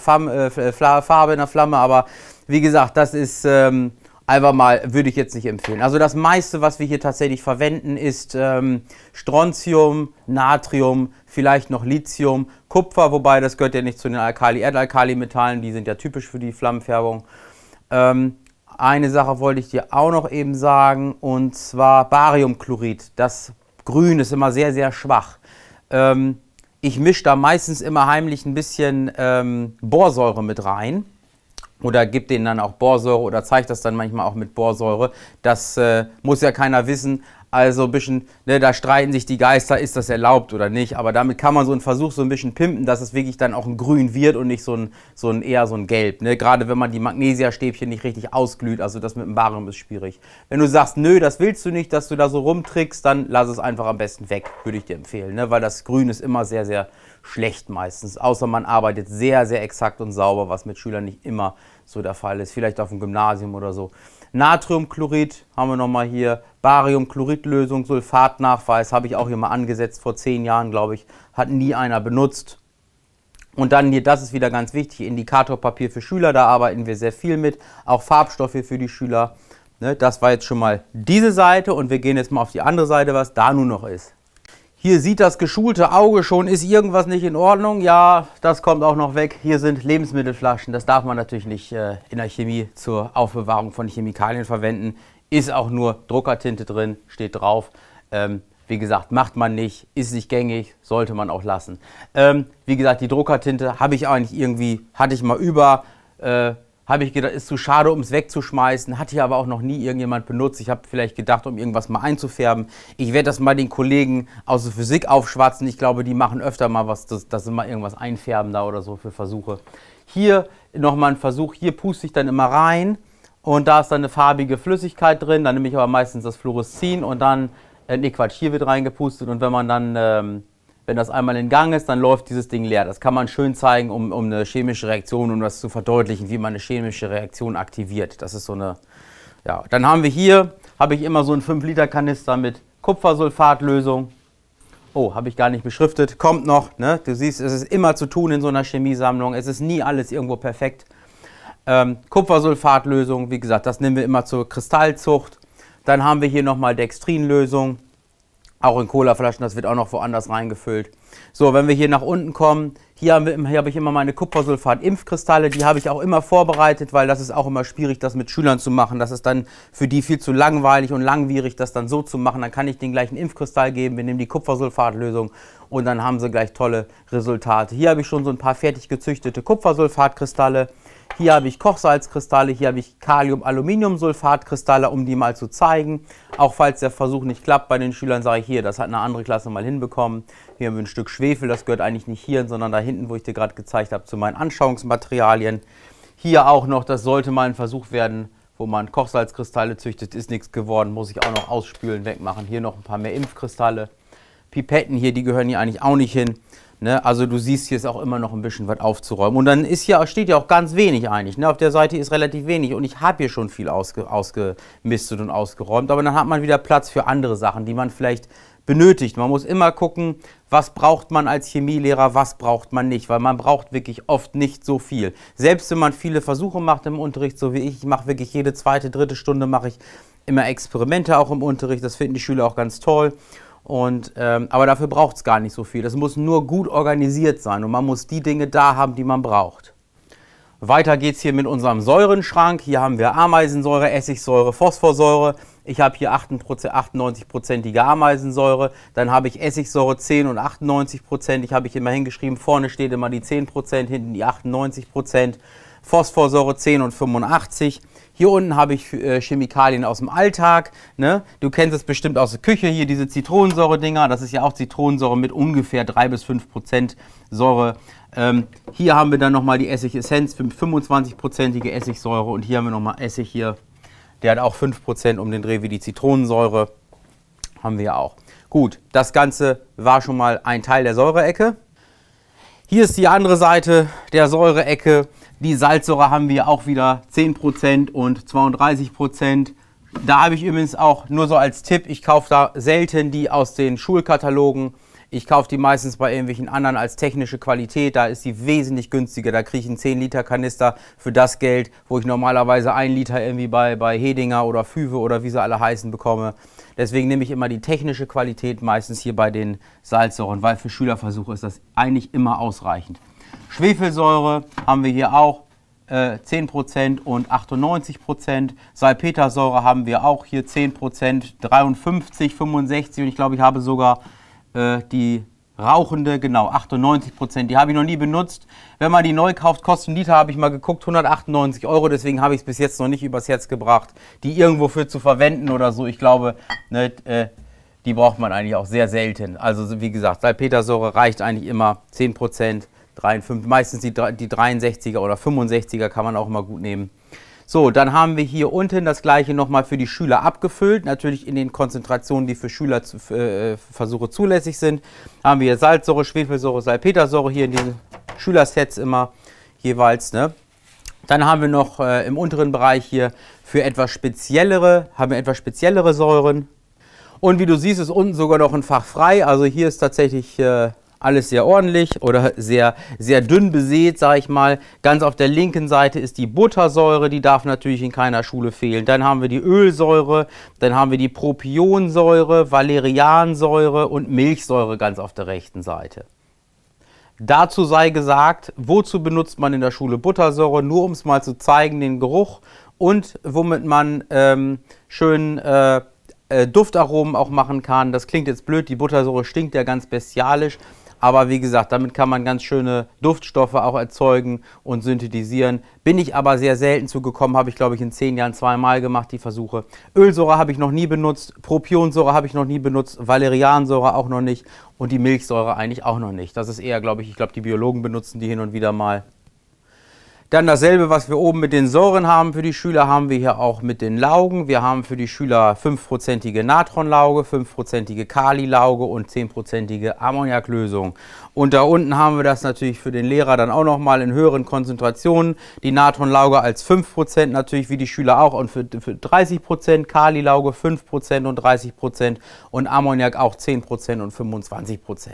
in der Flamme. Aber wie gesagt, das ist einfach mal, würde ich jetzt nicht empfehlen. Also das meiste, was wir hier tatsächlich verwenden, ist Strontium, Natrium, vielleicht noch Lithium, Kupfer, wobei das gehört ja nicht zu den Erdalkalimetallen, die sind ja typisch für die Flammenfärbung. Eine Sache wollte ich dir auch noch eben sagen, und zwar Bariumchlorid. Das Grün ist immer sehr, sehr schwach. Ich mische da meistens immer heimlich ein bisschen Borsäure mit rein. Oder gebe denen dann auch Borsäure oder zeige das dann manchmal auch mit Borsäure. Das muss ja keiner wissen, Also ein bisschen, ne, da streiten sich die Geister, ist das erlaubt oder nicht. Aber damit kann man so einen Versuch so ein bisschen pimpen, dass es wirklich dann auch ein Grün wird und nicht eher so ein Gelb. Ne? Gerade wenn man die Magnesiastäbchen nicht richtig ausglüht, also das mit dem Barium ist schwierig. Wenn du sagst, nö, das willst du nicht, dass du da so rumtrickst, dann lass es einfach am besten weg, würde ich dir empfehlen. Ne? Weil das Grün ist immer sehr, sehr schlecht meistens. Außer man arbeitet sehr, sehr exakt und sauber, was mit Schülern nicht immer so der Fall ist. Vielleicht auf dem Gymnasium oder so. Natriumchlorid haben wir nochmal hier, Bariumchloridlösung, Sulfatnachweis, habe ich auch hier mal angesetzt vor 10 Jahren, glaube ich, hat nie einer benutzt. Und dann hier, das ist wieder ganz wichtig, Indikatorpapier für Schüler, da arbeiten wir sehr viel mit, auch Farbstoffe für die Schüler. Ne, das war jetzt schon mal diese Seite und wir gehen jetzt mal auf die andere Seite, was da nun noch ist. Hier sieht das geschulte Auge schon, ist irgendwas nicht in Ordnung? Ja, das kommt auch noch weg. Hier sind Lebensmittelflaschen, das darf man natürlich nicht in der Chemie zur Aufbewahrung von Chemikalien verwenden. Ist auch nur Druckertinte drin, steht drauf. Wie gesagt, macht man nicht, ist nicht gängig, sollte man auch lassen. Wie gesagt, die Druckertinte habe ich eigentlich irgendwie, hatte ich mal über, habe ich gedacht, ist zu schade, um es wegzuschmeißen. Hatte ich aber auch noch nie irgendjemand benutzt. Ich habe vielleicht gedacht, um irgendwas mal einzufärben. Ich werde das mal den Kollegen aus der Physik aufschwatzen. Ich glaube, die machen öfter mal was, dass sie mal irgendwas einfärben da oder so für Versuche. Hier nochmal ein Versuch. Hier puste ich dann immer rein und da ist dann eine farbige Flüssigkeit drin. Dann nehme ich aber meistens das Fluoreszin und dann, nee Quatsch, hier wird reingepustet und wenn man dann... wenn das einmal in Gang ist, dann läuft dieses Ding leer. Das kann man schön zeigen, um eine chemische Reaktion, um das zu verdeutlichen, wie man eine chemische Reaktion aktiviert. Das ist so eine, ja. Dann haben wir hier, habe ich immer so einen 5-Liter-Kanister mit Kupfersulfatlösung. Oh, habe ich gar nicht beschriftet, kommt noch. Ne? Du siehst, es ist immer zu tun in so einer Chemiesammlung. Es ist nie alles irgendwo perfekt. Kupfersulfatlösung, wie gesagt, das nehmen wir immer zur Kristallzucht. Dann haben wir hier nochmal Dextrinlösung. Auch in Colaflaschen, das wird auch noch woanders reingefüllt. So, wenn wir hier nach unten kommen, hier habe ich immer meine Kupfersulfat-Impfkristalle, die habe ich auch immer vorbereitet, weil das ist auch immer schwierig, das mit Schülern zu machen. Das ist dann für die viel zu langweilig und langwierig, das dann so zu machen. Dann kann ich denen gleich einen Impfkristall geben, wir nehmen die Kupfersulfatlösung und dann haben sie gleich tolle Resultate. Hier habe ich schon so ein paar fertig gezüchtete Kupfersulfatkristalle. Hier habe ich Kochsalzkristalle, hier habe ich Kalium-Aluminiumsulfatkristalle, um die mal zu zeigen. Auch falls der Versuch nicht klappt bei den Schülern, sage ich hier, das hat eine andere Klasse mal hinbekommen. Hier haben wir ein Stück Schwefel, das gehört eigentlich nicht hierhin, sondern da hinten, wo ich dir gerade gezeigt habe, zu meinen Anschauungsmaterialien. Hier auch noch, das sollte mal ein Versuch werden, wo man Kochsalzkristalle züchtet, ist nichts geworden, muss ich auch noch ausspülen, wegmachen. Hier noch ein paar mehr Impfkristalle. Pipetten hier, die gehören hier eigentlich auch nicht hin. Ne, also du siehst, hier ist auch immer noch ein bisschen was aufzuräumen. Und dann ist hier, steht ja auch ganz wenig eigentlich. Ne? Auf der Seite ist relativ wenig und ich habe hier schon viel ausgemistet und ausgeräumt. Aber dann hat man wieder Platz für andere Sachen, die man vielleicht benötigt. Man muss immer gucken, was braucht man als Chemielehrer, was braucht man nicht. Weil man braucht wirklich oft nicht so viel. Selbst wenn man viele Versuche macht im Unterricht, so wie ich mache wirklich jede zweite, dritte Stunde mache ich immer Experimente auch im Unterricht. Das finden die Schüler auch ganz toll. Aber dafür braucht es gar nicht so viel. Das muss nur gut organisiert sein und man muss die Dinge da haben, die man braucht. Weiter geht es hier mit unserem Säurenschrank. Hier haben wir Ameisensäure, Essigsäure, Phosphorsäure. Ich habe hier 98%ige Ameisensäure. Dann habe ich Essigsäure 10 und 98%. Ich habe immer hingeschrieben, vorne steht immer die 10%, hinten die 98%. Phosphorsäure 10 und 85. Hier unten habe ich Chemikalien aus dem Alltag. Ne? Du kennst es bestimmt aus der Küche, hier diese Zitronensäure-Dinger. Das ist ja auch Zitronensäure mit ungefähr 3 bis 5% Säure. Hier haben wir dann nochmal die Essigessenz für 25%ige Essigsäure. Und hier haben wir nochmal Essig hier. Der hat auch 5% um den Dreh wie die Zitronensäure. Haben wir ja auch. Gut, das Ganze war schon mal ein Teil der Säureecke. Hier ist die andere Seite der Säureecke. Die Salzsäure haben wir auch wieder 10% und 32%. Da habe ich übrigens auch nur so als Tipp, ich kaufe da selten die aus den Schulkatalogen. Ich kaufe die meistens bei irgendwelchen anderen als technische Qualität. Da ist sie wesentlich günstiger. Da kriege ich einen 10-Liter-Kanister für das Geld, wo ich normalerweise 1 Liter irgendwie bei Hedinger oder Füve oder wie sie alle heißen bekomme. Deswegen nehme ich immer die technische Qualität meistens hier bei den Salzsäuren, weil für Schülerversuche ist das eigentlich immer ausreichend. Schwefelsäure haben wir hier auch 10% und 98%. Salpetersäure haben wir auch hier 10%, 53, 65 und ich glaube, ich habe sogar die Rauchende, genau, 98%. Die habe ich noch nie benutzt. Wenn man die neu kauft, kostet ein Liter, habe ich mal geguckt, 198 Euro. Deswegen habe ich es bis jetzt noch nicht übers Herz gebracht, die irgendwo für zu verwenden oder so. Ich glaube, ne, die braucht man eigentlich auch sehr selten. Also wie gesagt, Salpetersäure reicht eigentlich immer 10%, 53, meistens die 63er oder 65er kann man auch immer gut nehmen. So, dann haben wir hier unten das gleiche nochmal für die Schüler abgefüllt. Natürlich in den Konzentrationen, die für Schülerversuche zulässig sind. Haben wir hier Salzsäure, Schwefelsäure, Salpetersäure hier in diesen Schülersets immer jeweils. Ne? Dann haben wir noch im unteren Bereich hier für etwas speziellere Säuren. Und wie du siehst, ist unten sogar noch ein Fach frei. Also hier ist tatsächlich alles sehr ordentlich oder sehr, sehr dünn besät, sage ich mal. Ganz auf der linken Seite ist die Buttersäure, die darf natürlich in keiner Schule fehlen. Dann haben wir die Ölsäure, dann haben wir die Propionsäure, Valeriansäure und Milchsäure ganz auf der rechten Seite. Dazu sei gesagt, wozu benutzt man in der Schule Buttersäure? Nur um es mal zu zeigen, den Geruch und womit man schön Duftaromen auch machen kann. Das klingt jetzt blöd, die Buttersäure stinkt ja ganz bestialisch. Aber wie gesagt, damit kann man ganz schöne Duftstoffe auch erzeugen und synthetisieren. Bin ich aber sehr selten zugekommen, habe ich glaube ich in 10 Jahren 2-mal gemacht, die Versuche. Ölsäure habe ich noch nie benutzt, Propionsäure habe ich noch nie benutzt, Valeriansäure auch noch nicht und die Milchsäure eigentlich auch noch nicht. Das ist eher, glaube ich, die Biologen benutzen die hin und wieder mal. Dann dasselbe, was wir oben mit den Säuren haben für die Schüler, haben wir hier auch mit den Laugen. Wir haben für die Schüler 5%ige Natronlauge, 5%ige Kalilauge und 10%ige Ammoniaklösung. Und da unten haben wir das natürlich für den Lehrer dann auch nochmal in höheren Konzentrationen. Die Natronlauge als 5% natürlich wie die Schüler auch und für 30%, Kalilauge 5% und 30% und Ammoniak auch 10% und 25%.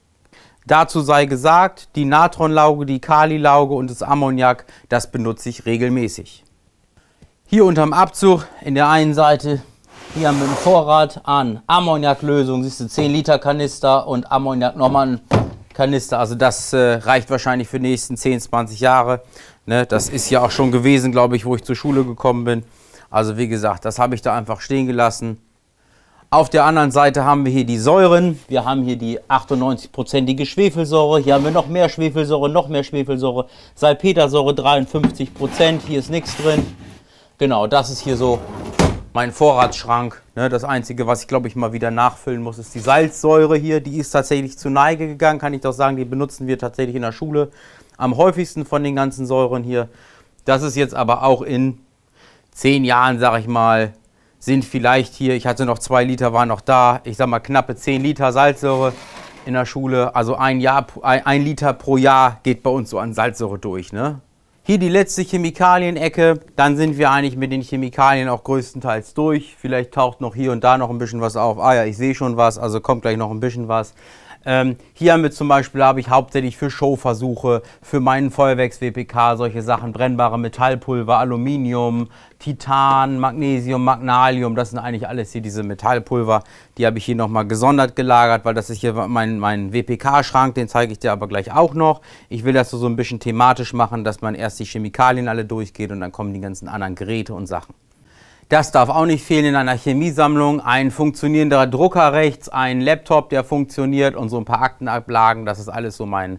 Dazu sei gesagt, die Natronlauge, die Kalilauge und das Ammoniak, das benutze ich regelmäßig. Hier unterm Abzug in der einen Seite, hier haben wir einen Vorrat an Ammoniaklösung, siehst du 10 Liter Kanister und Ammoniak nochmal ein Kanister. Also das reicht wahrscheinlich für die nächsten 10, 20 Jahre. Ne, das ist ja auch schon gewesen, glaube ich, wo ich zur Schule gekommen bin. Also wie gesagt, das habe ich da einfach stehen gelassen. Auf der anderen Seite haben wir hier die Säuren. Wir haben hier die 98%ige Schwefelsäure. Hier haben wir noch mehr Schwefelsäure. Salpetersäure 53%. Hier ist nichts drin. Genau, das ist hier so mein Vorratsschrank. Ne, das Einzige, was ich glaube ich mal wieder nachfüllen muss, ist die Salzsäure hier. Die ist tatsächlich zu Neige gegangen, kann ich doch sagen. Die benutzen wir tatsächlich in der Schule am häufigsten von den ganzen Säuren hier. Das ist jetzt aber auch in 10 Jahren, sage ich mal, sind vielleicht hier, ich hatte noch 2 Liter, waren noch da, ich sag mal knappe 10 Liter Salzsäure in der Schule. Also ein Liter pro Jahr geht bei uns so an Salzsäure durch. Ne? Hier die letzte Chemikalienecke, dann sind wir eigentlich mit den Chemikalien auch größtenteils durch. Vielleicht taucht noch hier und da noch ein bisschen was auf. Ah ja, ich sehe schon was, also kommt gleich noch ein bisschen was. Hier haben wir zum Beispiel, habe ich hauptsächlich für Showversuche, für meinen Feuerwerks-WPK solche Sachen, brennbare Metallpulver, Aluminium, Titan, Magnesium, Magnalium, das sind eigentlich alles hier diese Metallpulver. Die habe ich hier nochmal gesondert gelagert, weil das ist hier mein WPK-Schrank, den zeige ich dir aber gleich auch noch. Ich will das so ein bisschen thematisch machen, dass man erst die Chemikalien alle durchgeht und dann kommen die ganzen anderen Geräte und Sachen. Das darf auch nicht fehlen in einer Chemiesammlung. Ein funktionierender Drucker rechts, ein Laptop, der funktioniert und so ein paar Aktenablagen. Das ist alles so mein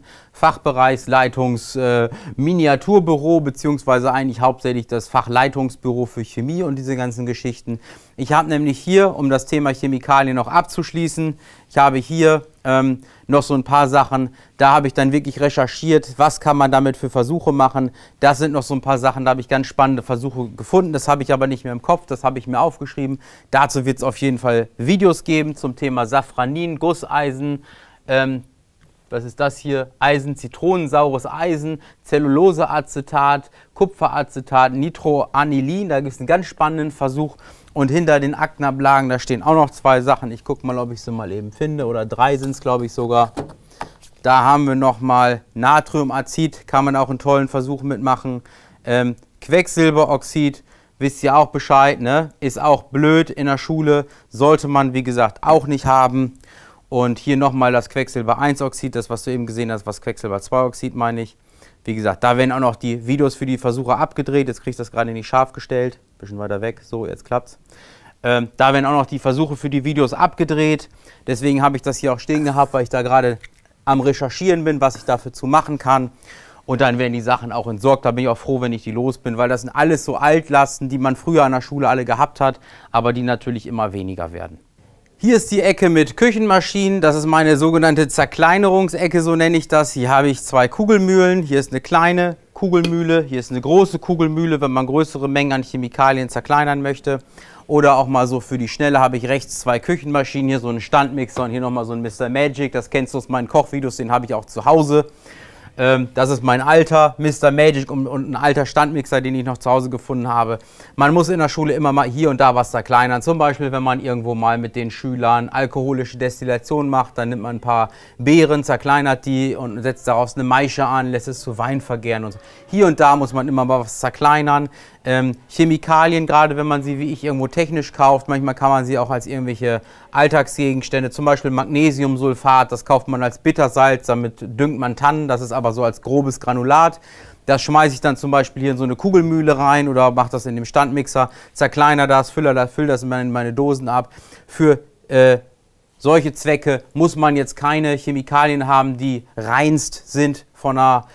Fachbereichsleitungs-Miniaturbüro, beziehungsweise eigentlich hauptsächlich das Fachleitungsbüro für Chemie und diese ganzen Geschichten. Ich habe nämlich hier, um das Thema Chemikalien noch abzuschließen, ich habe hier noch so ein paar Sachen, da habe ich dann wirklich recherchiert, was kann man damit für Versuche machen. Das sind noch so ein paar Sachen, da habe ich ganz spannende Versuche gefunden, das habe ich aber nicht mehr im Kopf, das habe ich mir aufgeschrieben. Dazu wird es auf jeden Fall Videos geben zum Thema Safranin, Gusseisen, was ist das hier? Eisen, zitronensaures Eisen, Zelluloseacetat, Kupferacetat, Nitroanilin, da gibt es einen ganz spannenden Versuch. Und hinter den Aktenablagen, da stehen auch noch 2 Sachen. Ich gucke mal, ob ich sie mal eben finde. Oder 3 sind es, glaube ich, sogar. Da haben wir nochmal Natriumazid, kann man auch einen tollen Versuch mitmachen. Quecksilberoxid, wisst ihr auch Bescheid, ne? Ist auch blöd in der Schule. Sollte man, wie gesagt, auch nicht haben. Und hier nochmal das Quecksilber-1-Oxid, das, was du eben gesehen hast, was Quecksilber-2-Oxid meine ich. Wie gesagt, da werden auch noch die Videos für die Versuche abgedreht. Jetzt kriege ich das gerade nicht scharf gestellt. Bisschen weiter weg. So, jetzt klappt's. Da werden auch noch die Versuche für die Videos abgedreht. Deswegen habe ich das hier auch stehen gehabt, weil ich da gerade am Recherchieren bin, was ich dafür zu machen kann. Und dann werden die Sachen auch entsorgt. Da bin ich auch froh, wenn ich die los bin, weil das sind alles so Altlasten, die man früher an der Schule alle gehabt hat, aber die natürlich immer weniger werden. Hier ist die Ecke mit Küchenmaschinen. Das ist meine sogenannte Zerkleinerungsecke, so nenne ich das. Hier habe ich 2 Kugelmühlen. Hier ist eine kleine Kugelmühle. Hier ist eine große Kugelmühle, wenn man größere Mengen an Chemikalien zerkleinern möchte. Oder auch mal so für die Schnelle habe ich rechts 2 Küchenmaschinen. Hier so einen Standmixer und hier nochmal so ein Mr. Magic. Das kennst du aus meinen Kochvideos, den habe ich auch zu Hause. Das ist mein alter Mr. Magic und ein alter Standmixer, den ich noch zu Hause gefunden habe. Man muss in der Schule immer mal hier und da was zerkleinern. Zum Beispiel, wenn man irgendwo mal mit den Schülern alkoholische Destillation macht, dann nimmt man ein paar Beeren, zerkleinert die und setzt daraus eine Maische an, lässt es zu Wein vergären und so. Hier und da muss man immer mal was zerkleinern. Chemikalien, gerade wenn man sie wie ich irgendwo technisch kauft, manchmal kann man sie auch als irgendwelche Alltagsgegenstände, zum Beispiel Magnesiumsulfat, das kauft man als Bittersalz, damit düngt man Tannen, das ist aber so als grobes Granulat. Das schmeiße ich dann zum Beispiel hier in so eine Kugelmühle rein oder mache das in dem Standmixer, zerkleiner das, fülle das in meine Dosen ab. Für solche Zwecke muss man jetzt keine Chemikalien haben, die reinst sind von einer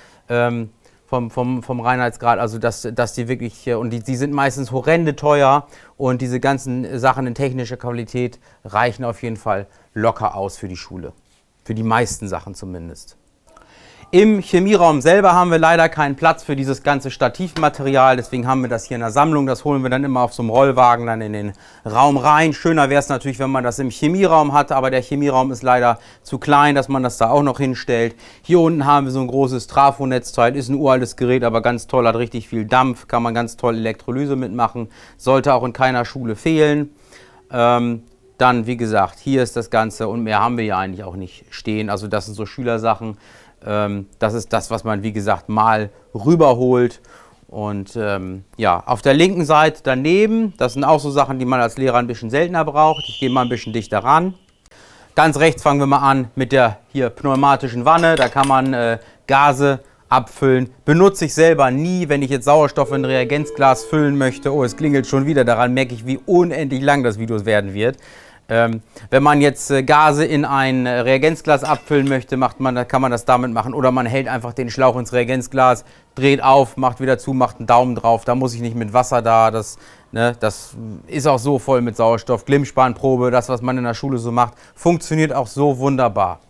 vom Reinheitsgrad, also dass die wirklich, und die sind meistens horrende teuer und diese ganzen Sachen in technischer Qualität reichen auf jeden Fall locker aus für die Schule. Für die meisten Sachen zumindest. Im Chemieraum selber haben wir leider keinen Platz für dieses ganze Stativmaterial, deswegen haben wir das hier in der Sammlung. Das holen wir dann immer auf so einem Rollwagen dann in den Raum rein. Schöner wäre es natürlich, wenn man das im Chemieraum hat, aber der Chemieraum ist leider zu klein, dass man das da auch noch hinstellt. Hier unten haben wir so ein großes Trafo-Netzteil, ist ein uraltes Gerät, aber ganz toll, hat richtig viel Dampf, kann man ganz toll Elektrolyse mitmachen, sollte auch in keiner Schule fehlen. Dann, wie gesagt, hier ist das Ganze und mehr haben wir ja eigentlich auch nicht stehen. Also das sind so Schülersachen. Das ist das, was man, wie gesagt, mal rüberholt. Und ja, auf der linken Seite daneben, das sind auch so Sachen, die man als Lehrer ein bisschen seltener braucht. Ich gehe mal ein bisschen dichter ran. Ganz rechts fangen wir mal an mit der hier pneumatischen Wanne. Da kann man Gase abfüllen. Benutze ich selber nie, wenn ich jetzt Sauerstoff in ein Reagenzglas füllen möchte. Oh, es klingelt schon wieder. Daran merke ich, wie unendlich lang das Video werden wird. Wenn man jetzt Gase in ein Reagenzglas abfüllen möchte, kann man das damit machen. Oder man hält einfach den Schlauch ins Reagenzglas, dreht auf, macht wieder zu, macht einen Daumen drauf. Da muss ich nicht mit Wasser da. Das ist auch so voll mit Sauerstoff. Glimmspanprobe, das, was man in der Schule so macht, funktioniert auch so wunderbar.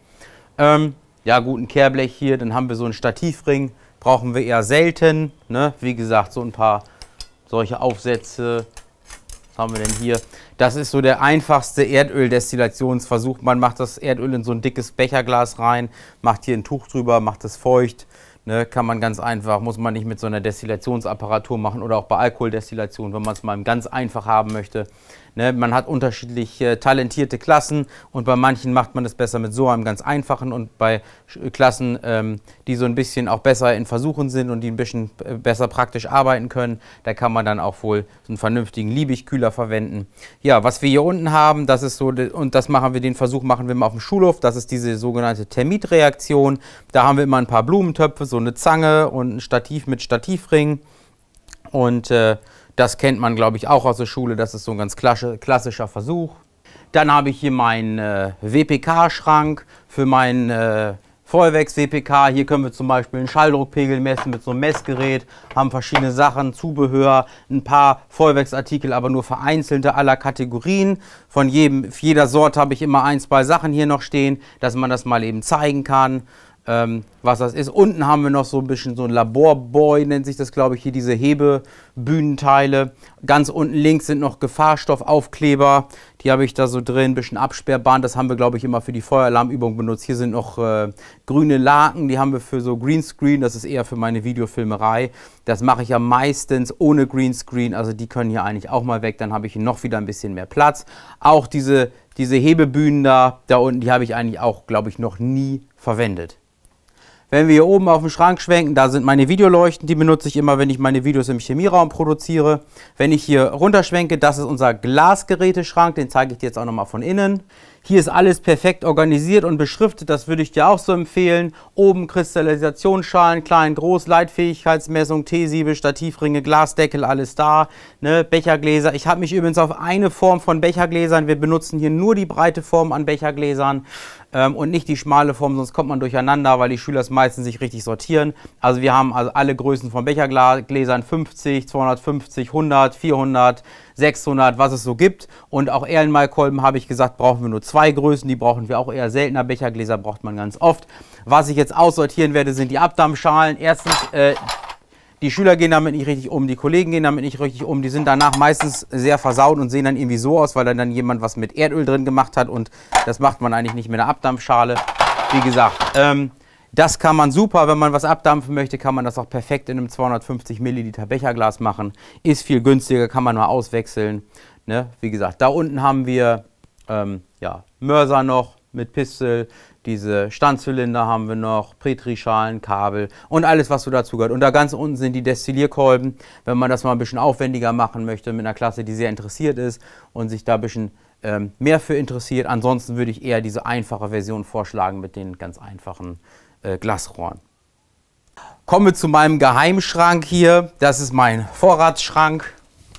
Ja gut, ein Kehrblech hier, dann haben wir so einen Stativring. Brauchen wir eher selten. Ne? Wie gesagt, so ein paar solche Aufsätze. Was haben wir denn hier? Das ist so der einfachste Erdöldestillationsversuch. Man macht das Erdöl in so ein dickes Becherglas rein, macht hier ein Tuch drüber, macht es feucht. Ne, kann man ganz einfach, muss man nicht mit so einer Destillationsapparatur machen oder auch bei Alkoholdestillation, wenn man es mal ganz einfach haben möchte. Ne, man hat unterschiedlich talentierte Klassen und bei manchen macht man es besser mit so einem ganz einfachen und bei Klassen, die so ein bisschen auch besser in Versuchen sind und die ein bisschen besser praktisch arbeiten können, da kann man dann auch wohl so einen vernünftigen Liebigkühler verwenden. Ja, was wir hier unten haben, das ist so, und das machen wir, den Versuch machen wir mal auf dem Schulhof, das ist diese sogenannte Termitreaktion. Da haben wir immer ein paar Blumentöpfe, so eine Zange und ein Stativ mit Stativring und das kennt man, glaube ich, auch aus der Schule. Das ist so ein ganz klassischer Versuch. Dann habe ich hier meinen WPK-Schrank für meinen Feuerwerks-WPK. Hier können wir zum Beispiel einen Schalldruckpegel messen mit so einem Messgerät. Haben verschiedene Sachen, Zubehör, ein paar Feuerwerksartikel, aber nur vereinzelte aller Kategorien. Von jeder Sorte habe ich immer 1, 2 Sachen hier noch stehen, dass man das mal eben zeigen kann. Was das ist. Unten haben wir noch so ein bisschen so ein Laborboy, nennt sich das, glaube ich, hier diese Hebebühnenteile. Ganz unten links sind noch Gefahrstoffaufkleber, die habe ich da so drin, ein bisschen Absperrband, das haben wir, glaube ich, immer für die Feueralarmübung benutzt. Hier sind noch grüne Laken, die haben wir für so Greenscreen, das ist eher für meine Videofilmerei. Das mache ich ja meistens ohne Greenscreen, also die können hier eigentlich auch mal weg, dann habe ich hier noch wieder ein bisschen mehr Platz. Auch diese Hebebühnen da unten, die habe ich eigentlich auch, glaube ich, noch nie verwendet. Wenn wir hier oben auf den Schrank schwenken, da sind meine Videoleuchten, die benutze ich immer, wenn ich meine Videos im Chemieraum produziere. Wenn ich hier runterschwenke, das ist unser Glasgeräteschrank, den zeige ich dir jetzt auch nochmal von innen. Hier ist alles perfekt organisiert und beschriftet, das würde ich dir auch so empfehlen. Oben Kristallisationsschalen, klein, groß, Leitfähigkeitsmessung, T-Siebe, Stativringe, Glasdeckel, alles da. Ne? Bechergläser. Ich habe mich übrigens auf eine Form von Bechergläsern, wir benutzen hier nur die breite Form an Bechergläsern und nicht die schmale Form, sonst kommt man durcheinander, weil die Schüler es meistens sich richtig sortieren. Also wir haben also alle Größen von Bechergläsern, 50, 250, 100, 400, 600, was es so gibt. Und auch Erlenmeyer-Kolben, habe ich gesagt, brauchen wir nur 2 Größen, die brauchen wir auch eher seltener. Bechergläser braucht man ganz oft. Was ich jetzt aussortieren werde, sind die Abdampfschalen. Erstens, die Schüler gehen damit nicht richtig um, die Kollegen gehen damit nicht richtig um. Die sind danach meistens sehr versaut und sehen dann irgendwie so aus, weil dann jemand was mit Erdöl drin gemacht hat und das macht man eigentlich nicht mit einer Abdampfschale. Wie gesagt, das kann man super, wenn man was abdampfen möchte, kann man das auch perfekt in einem 250 Milliliter Becherglas machen. Ist viel günstiger, kann man nur auswechseln. Ne? Wie gesagt, da unten haben wir ja, Mörser noch mit Pistel. Diese Standzylinder haben wir noch, Petri-Schalen, Kabel und alles, was so dazu gehört. Und da ganz unten sind die Destillierkolben, wenn man das mal ein bisschen aufwendiger machen möchte mit einer Klasse, die sehr interessiert ist und sich da ein bisschen mehr für interessiert. Ansonsten würde ich eher diese einfache Version vorschlagen mit den ganz einfachen Glasrohren. Kommen wir zu meinem Geheimschrank hier. Das ist mein Vorratsschrank.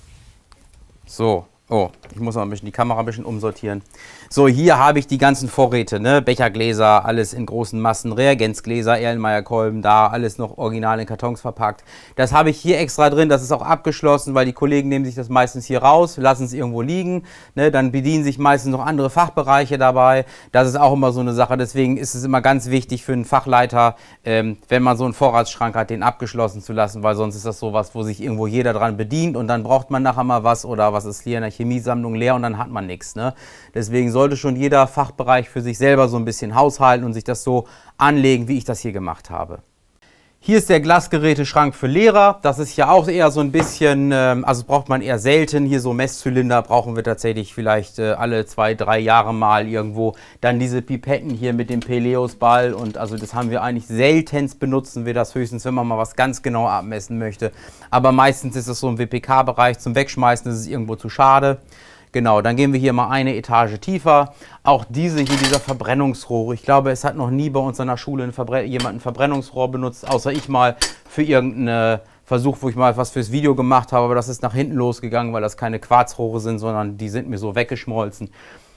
So. Oh, ich muss mal ein bisschen die Kamera ein bisschen umsortieren. So, hier habe ich die ganzen Vorräte, ne? Bechergläser, alles in großen Massen, Reagenzgläser, Erlenmeyer-Kolben, da alles noch original in Kartons verpackt. Das habe ich hier extra drin, das ist auch abgeschlossen, weil die Kollegen nehmen sich das meistens hier raus, lassen es irgendwo liegen, ne? Dann bedienen sich meistens noch andere Fachbereiche dabei. Das ist auch immer so eine Sache, deswegen ist es immer ganz wichtig für einen Fachleiter, wenn man so einen Vorratsschrank hat, den abgeschlossen zu lassen, weil sonst ist das sowas, wo sich irgendwo jeder dran bedient und dann braucht man nachher mal was oder was ist hier in der Chemiesammlung leer und dann hat man nichts. Ne? Deswegen sollte schon jeder Fachbereich für sich selber so ein bisschen haushalten und sich das so anlegen, wie ich das hier gemacht habe. Hier ist der Glasgeräteschrank für Lehrer. Das ist ja auch eher so ein bisschen, also braucht man eher selten. Hier so Messzylinder brauchen wir tatsächlich vielleicht alle 2, 3 Jahre mal irgendwo. Dann diese Pipetten hier mit dem Peleus-Ball und also das haben wir eigentlich seltenst, benutzen wir das höchstens, wenn man mal was ganz genau abmessen möchte. Aber meistens ist es so im WPK-Bereich, zum Wegschmeißen ist es irgendwo zu schade. Genau, dann gehen wir hier mal eine Etage tiefer. Auch diese hier, dieser Verbrennungsrohr. Ich glaube, es hat noch nie bei uns an der Schule jemand ein Verbrennungsrohr benutzt, außer ich mal für irgendeinen Versuch, wo ich mal was fürs Video gemacht habe. Aber das ist nach hinten losgegangen, weil das keine Quarzrohre sind, sondern die sind mir so weggeschmolzen.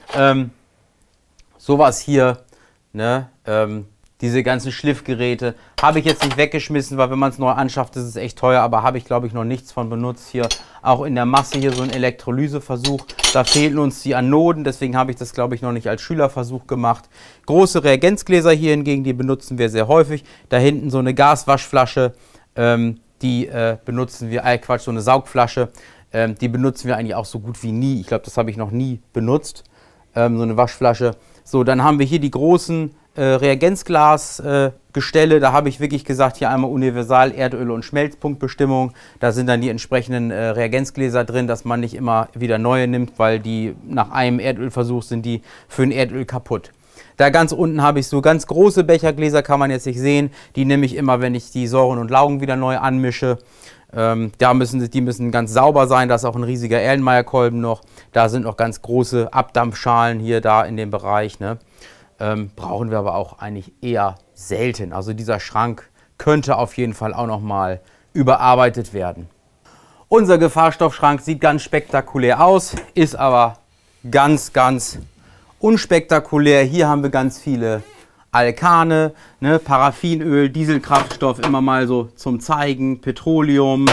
Sowas hier, ne? Diese ganzen Schliffgeräte habe ich jetzt nicht weggeschmissen, weil wenn man es neu anschafft, ist es echt teuer, aber habe ich glaube ich noch nichts von benutzt. Hier auch in der Masse hier so ein Elektrolyseversuch, da fehlen uns die Anoden, deswegen habe ich das glaube ich noch nicht als Schülerversuch gemacht. Große Reagenzgläser hier hingegen, die benutzen wir sehr häufig. Da hinten so eine Gaswaschflasche, die benutzen wir, so eine Saugflasche, die benutzen wir eigentlich auch so gut wie nie. Ich glaube, das habe ich noch nie benutzt, so eine Waschflasche. So, dann haben wir hier die großen Reagenzglasgestelle, da habe ich wirklich gesagt, hier einmal Universal, Erdöl und Schmelzpunktbestimmung. Da sind dann die entsprechenden Reagenzgläser drin, dass man nicht immer wieder neue nimmt, weil die nach einem Erdölversuch sind die für ein Erdöl kaputt. Da ganz unten habe ich so ganz große Bechergläser, kann man jetzt nicht sehen. Die nehme ich immer, wenn ich die Säuren und Laugen wieder neu anmische. Die müssen ganz sauber sein, da ist auch ein riesiger Erlenmeyer-Kolben noch. Da sind noch ganz große Abdampfschalen hier da in dem Bereich, ne? Brauchen wir aber auch eigentlich eher selten. Also dieser Schrank könnte auf jeden Fall auch noch mal überarbeitet werden. Unser Gefahrstoffschrank sieht ganz spektakulär aus, ist aber ganz, ganz unspektakulär. Hier haben wir ganz viele Alkane, ne, Paraffinöl, Dieselkraftstoff, immer mal so zum Zeigen, Petroleum,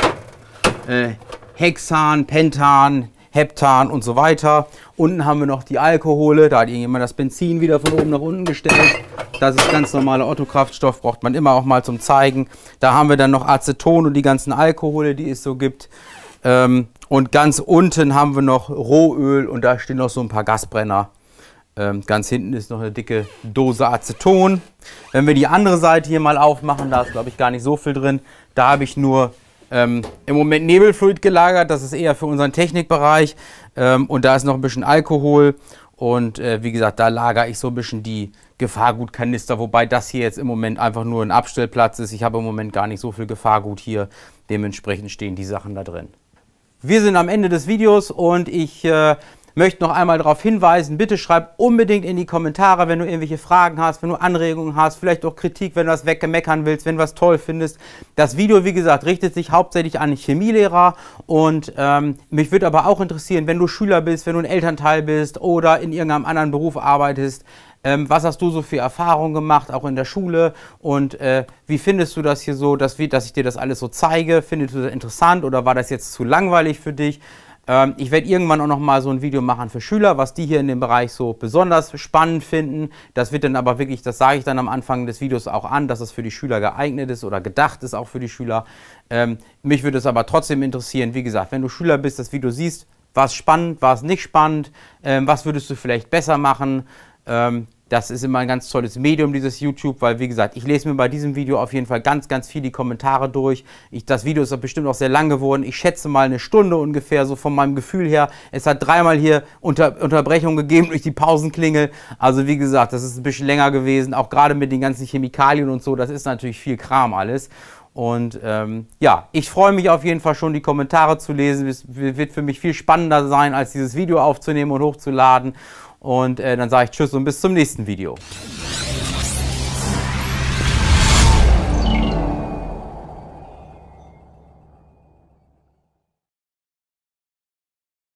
Hexan, Pentan, Heptan und so weiter. Unten haben wir noch die Alkohole, da hat irgendjemand das Benzin wieder von oben nach unten gestellt. Das ist ganz normaler Otto-Kraftstoff, braucht man immer auch mal zum Zeigen. Da haben wir dann noch Aceton und die ganzen Alkohole, die es so gibt. Und ganz unten haben wir noch Rohöl und da stehen noch so ein paar Gasbrenner. Ganz hinten ist noch eine dicke Dose Aceton. Wenn wir die andere Seite hier mal aufmachen, da ist glaube ich gar nicht so viel drin. Da habe ich nur im Moment Nebelfluid gelagert, das ist eher für unseren Technikbereich. Und da ist noch ein bisschen Alkohol. Und wie gesagt, da lagere ich so ein bisschen die Gefahrgutkanister, wobei das hier jetzt im Moment einfach nur ein Abstellplatz ist. Ich habe im Moment gar nicht so viel Gefahrgut hier. Dementsprechend stehen die Sachen da drin. Wir sind am Ende des Videos und ich möchte noch einmal darauf hinweisen, bitte schreib unbedingt in die Kommentare, wenn du irgendwelche Fragen hast, wenn du Anregungen hast, vielleicht auch Kritik, wenn du was weggemeckern willst, wenn du was toll findest. Das Video, wie gesagt, richtet sich hauptsächlich an Chemielehrer und mich würde aber auch interessieren, wenn du Schüler bist, wenn du ein Elternteil bist oder in irgendeinem anderen Beruf arbeitest, was hast du so für Erfahrungen gemacht, auch in der Schule, und wie findest du das hier so, dass ich dir das alles so zeige? Findest du das interessant oder war das jetzt zu langweilig für dich? Ich werde irgendwann auch noch mal so ein Video machen für Schüler, was die hier in dem Bereich so besonders spannend finden. Das wird dann aber wirklich, das sage ich dann am Anfang des Videos auch an, dass es für die Schüler geeignet ist oder gedacht ist auch für die Schüler. Mich würde es aber trotzdem interessieren, wie gesagt, wenn du Schüler bist, das Video siehst, war es spannend, war es nicht spannend, was würdest du vielleicht besser machen? Das ist immer ein ganz tolles Medium, dieses YouTube, weil, wie gesagt, ich lese mir bei diesem Video auf jeden Fall ganz, ganz viel die Kommentare durch. Das Video ist bestimmt auch sehr lang geworden. Ich schätze mal eine Stunde ungefähr, so von meinem Gefühl her. Es hat dreimal hier Unterbrechungen gegeben durch die Pausenklingel. Also, wie gesagt, das ist ein bisschen länger gewesen, auch gerade mit den ganzen Chemikalien und so. Das ist natürlich viel Kram alles. Und ja, ich freue mich auf jeden Fall schon, die Kommentare zu lesen. Es wird für mich viel spannender sein, als dieses Video aufzunehmen und hochzuladen. Und dann sage ich Tschüss und bis zum nächsten Video.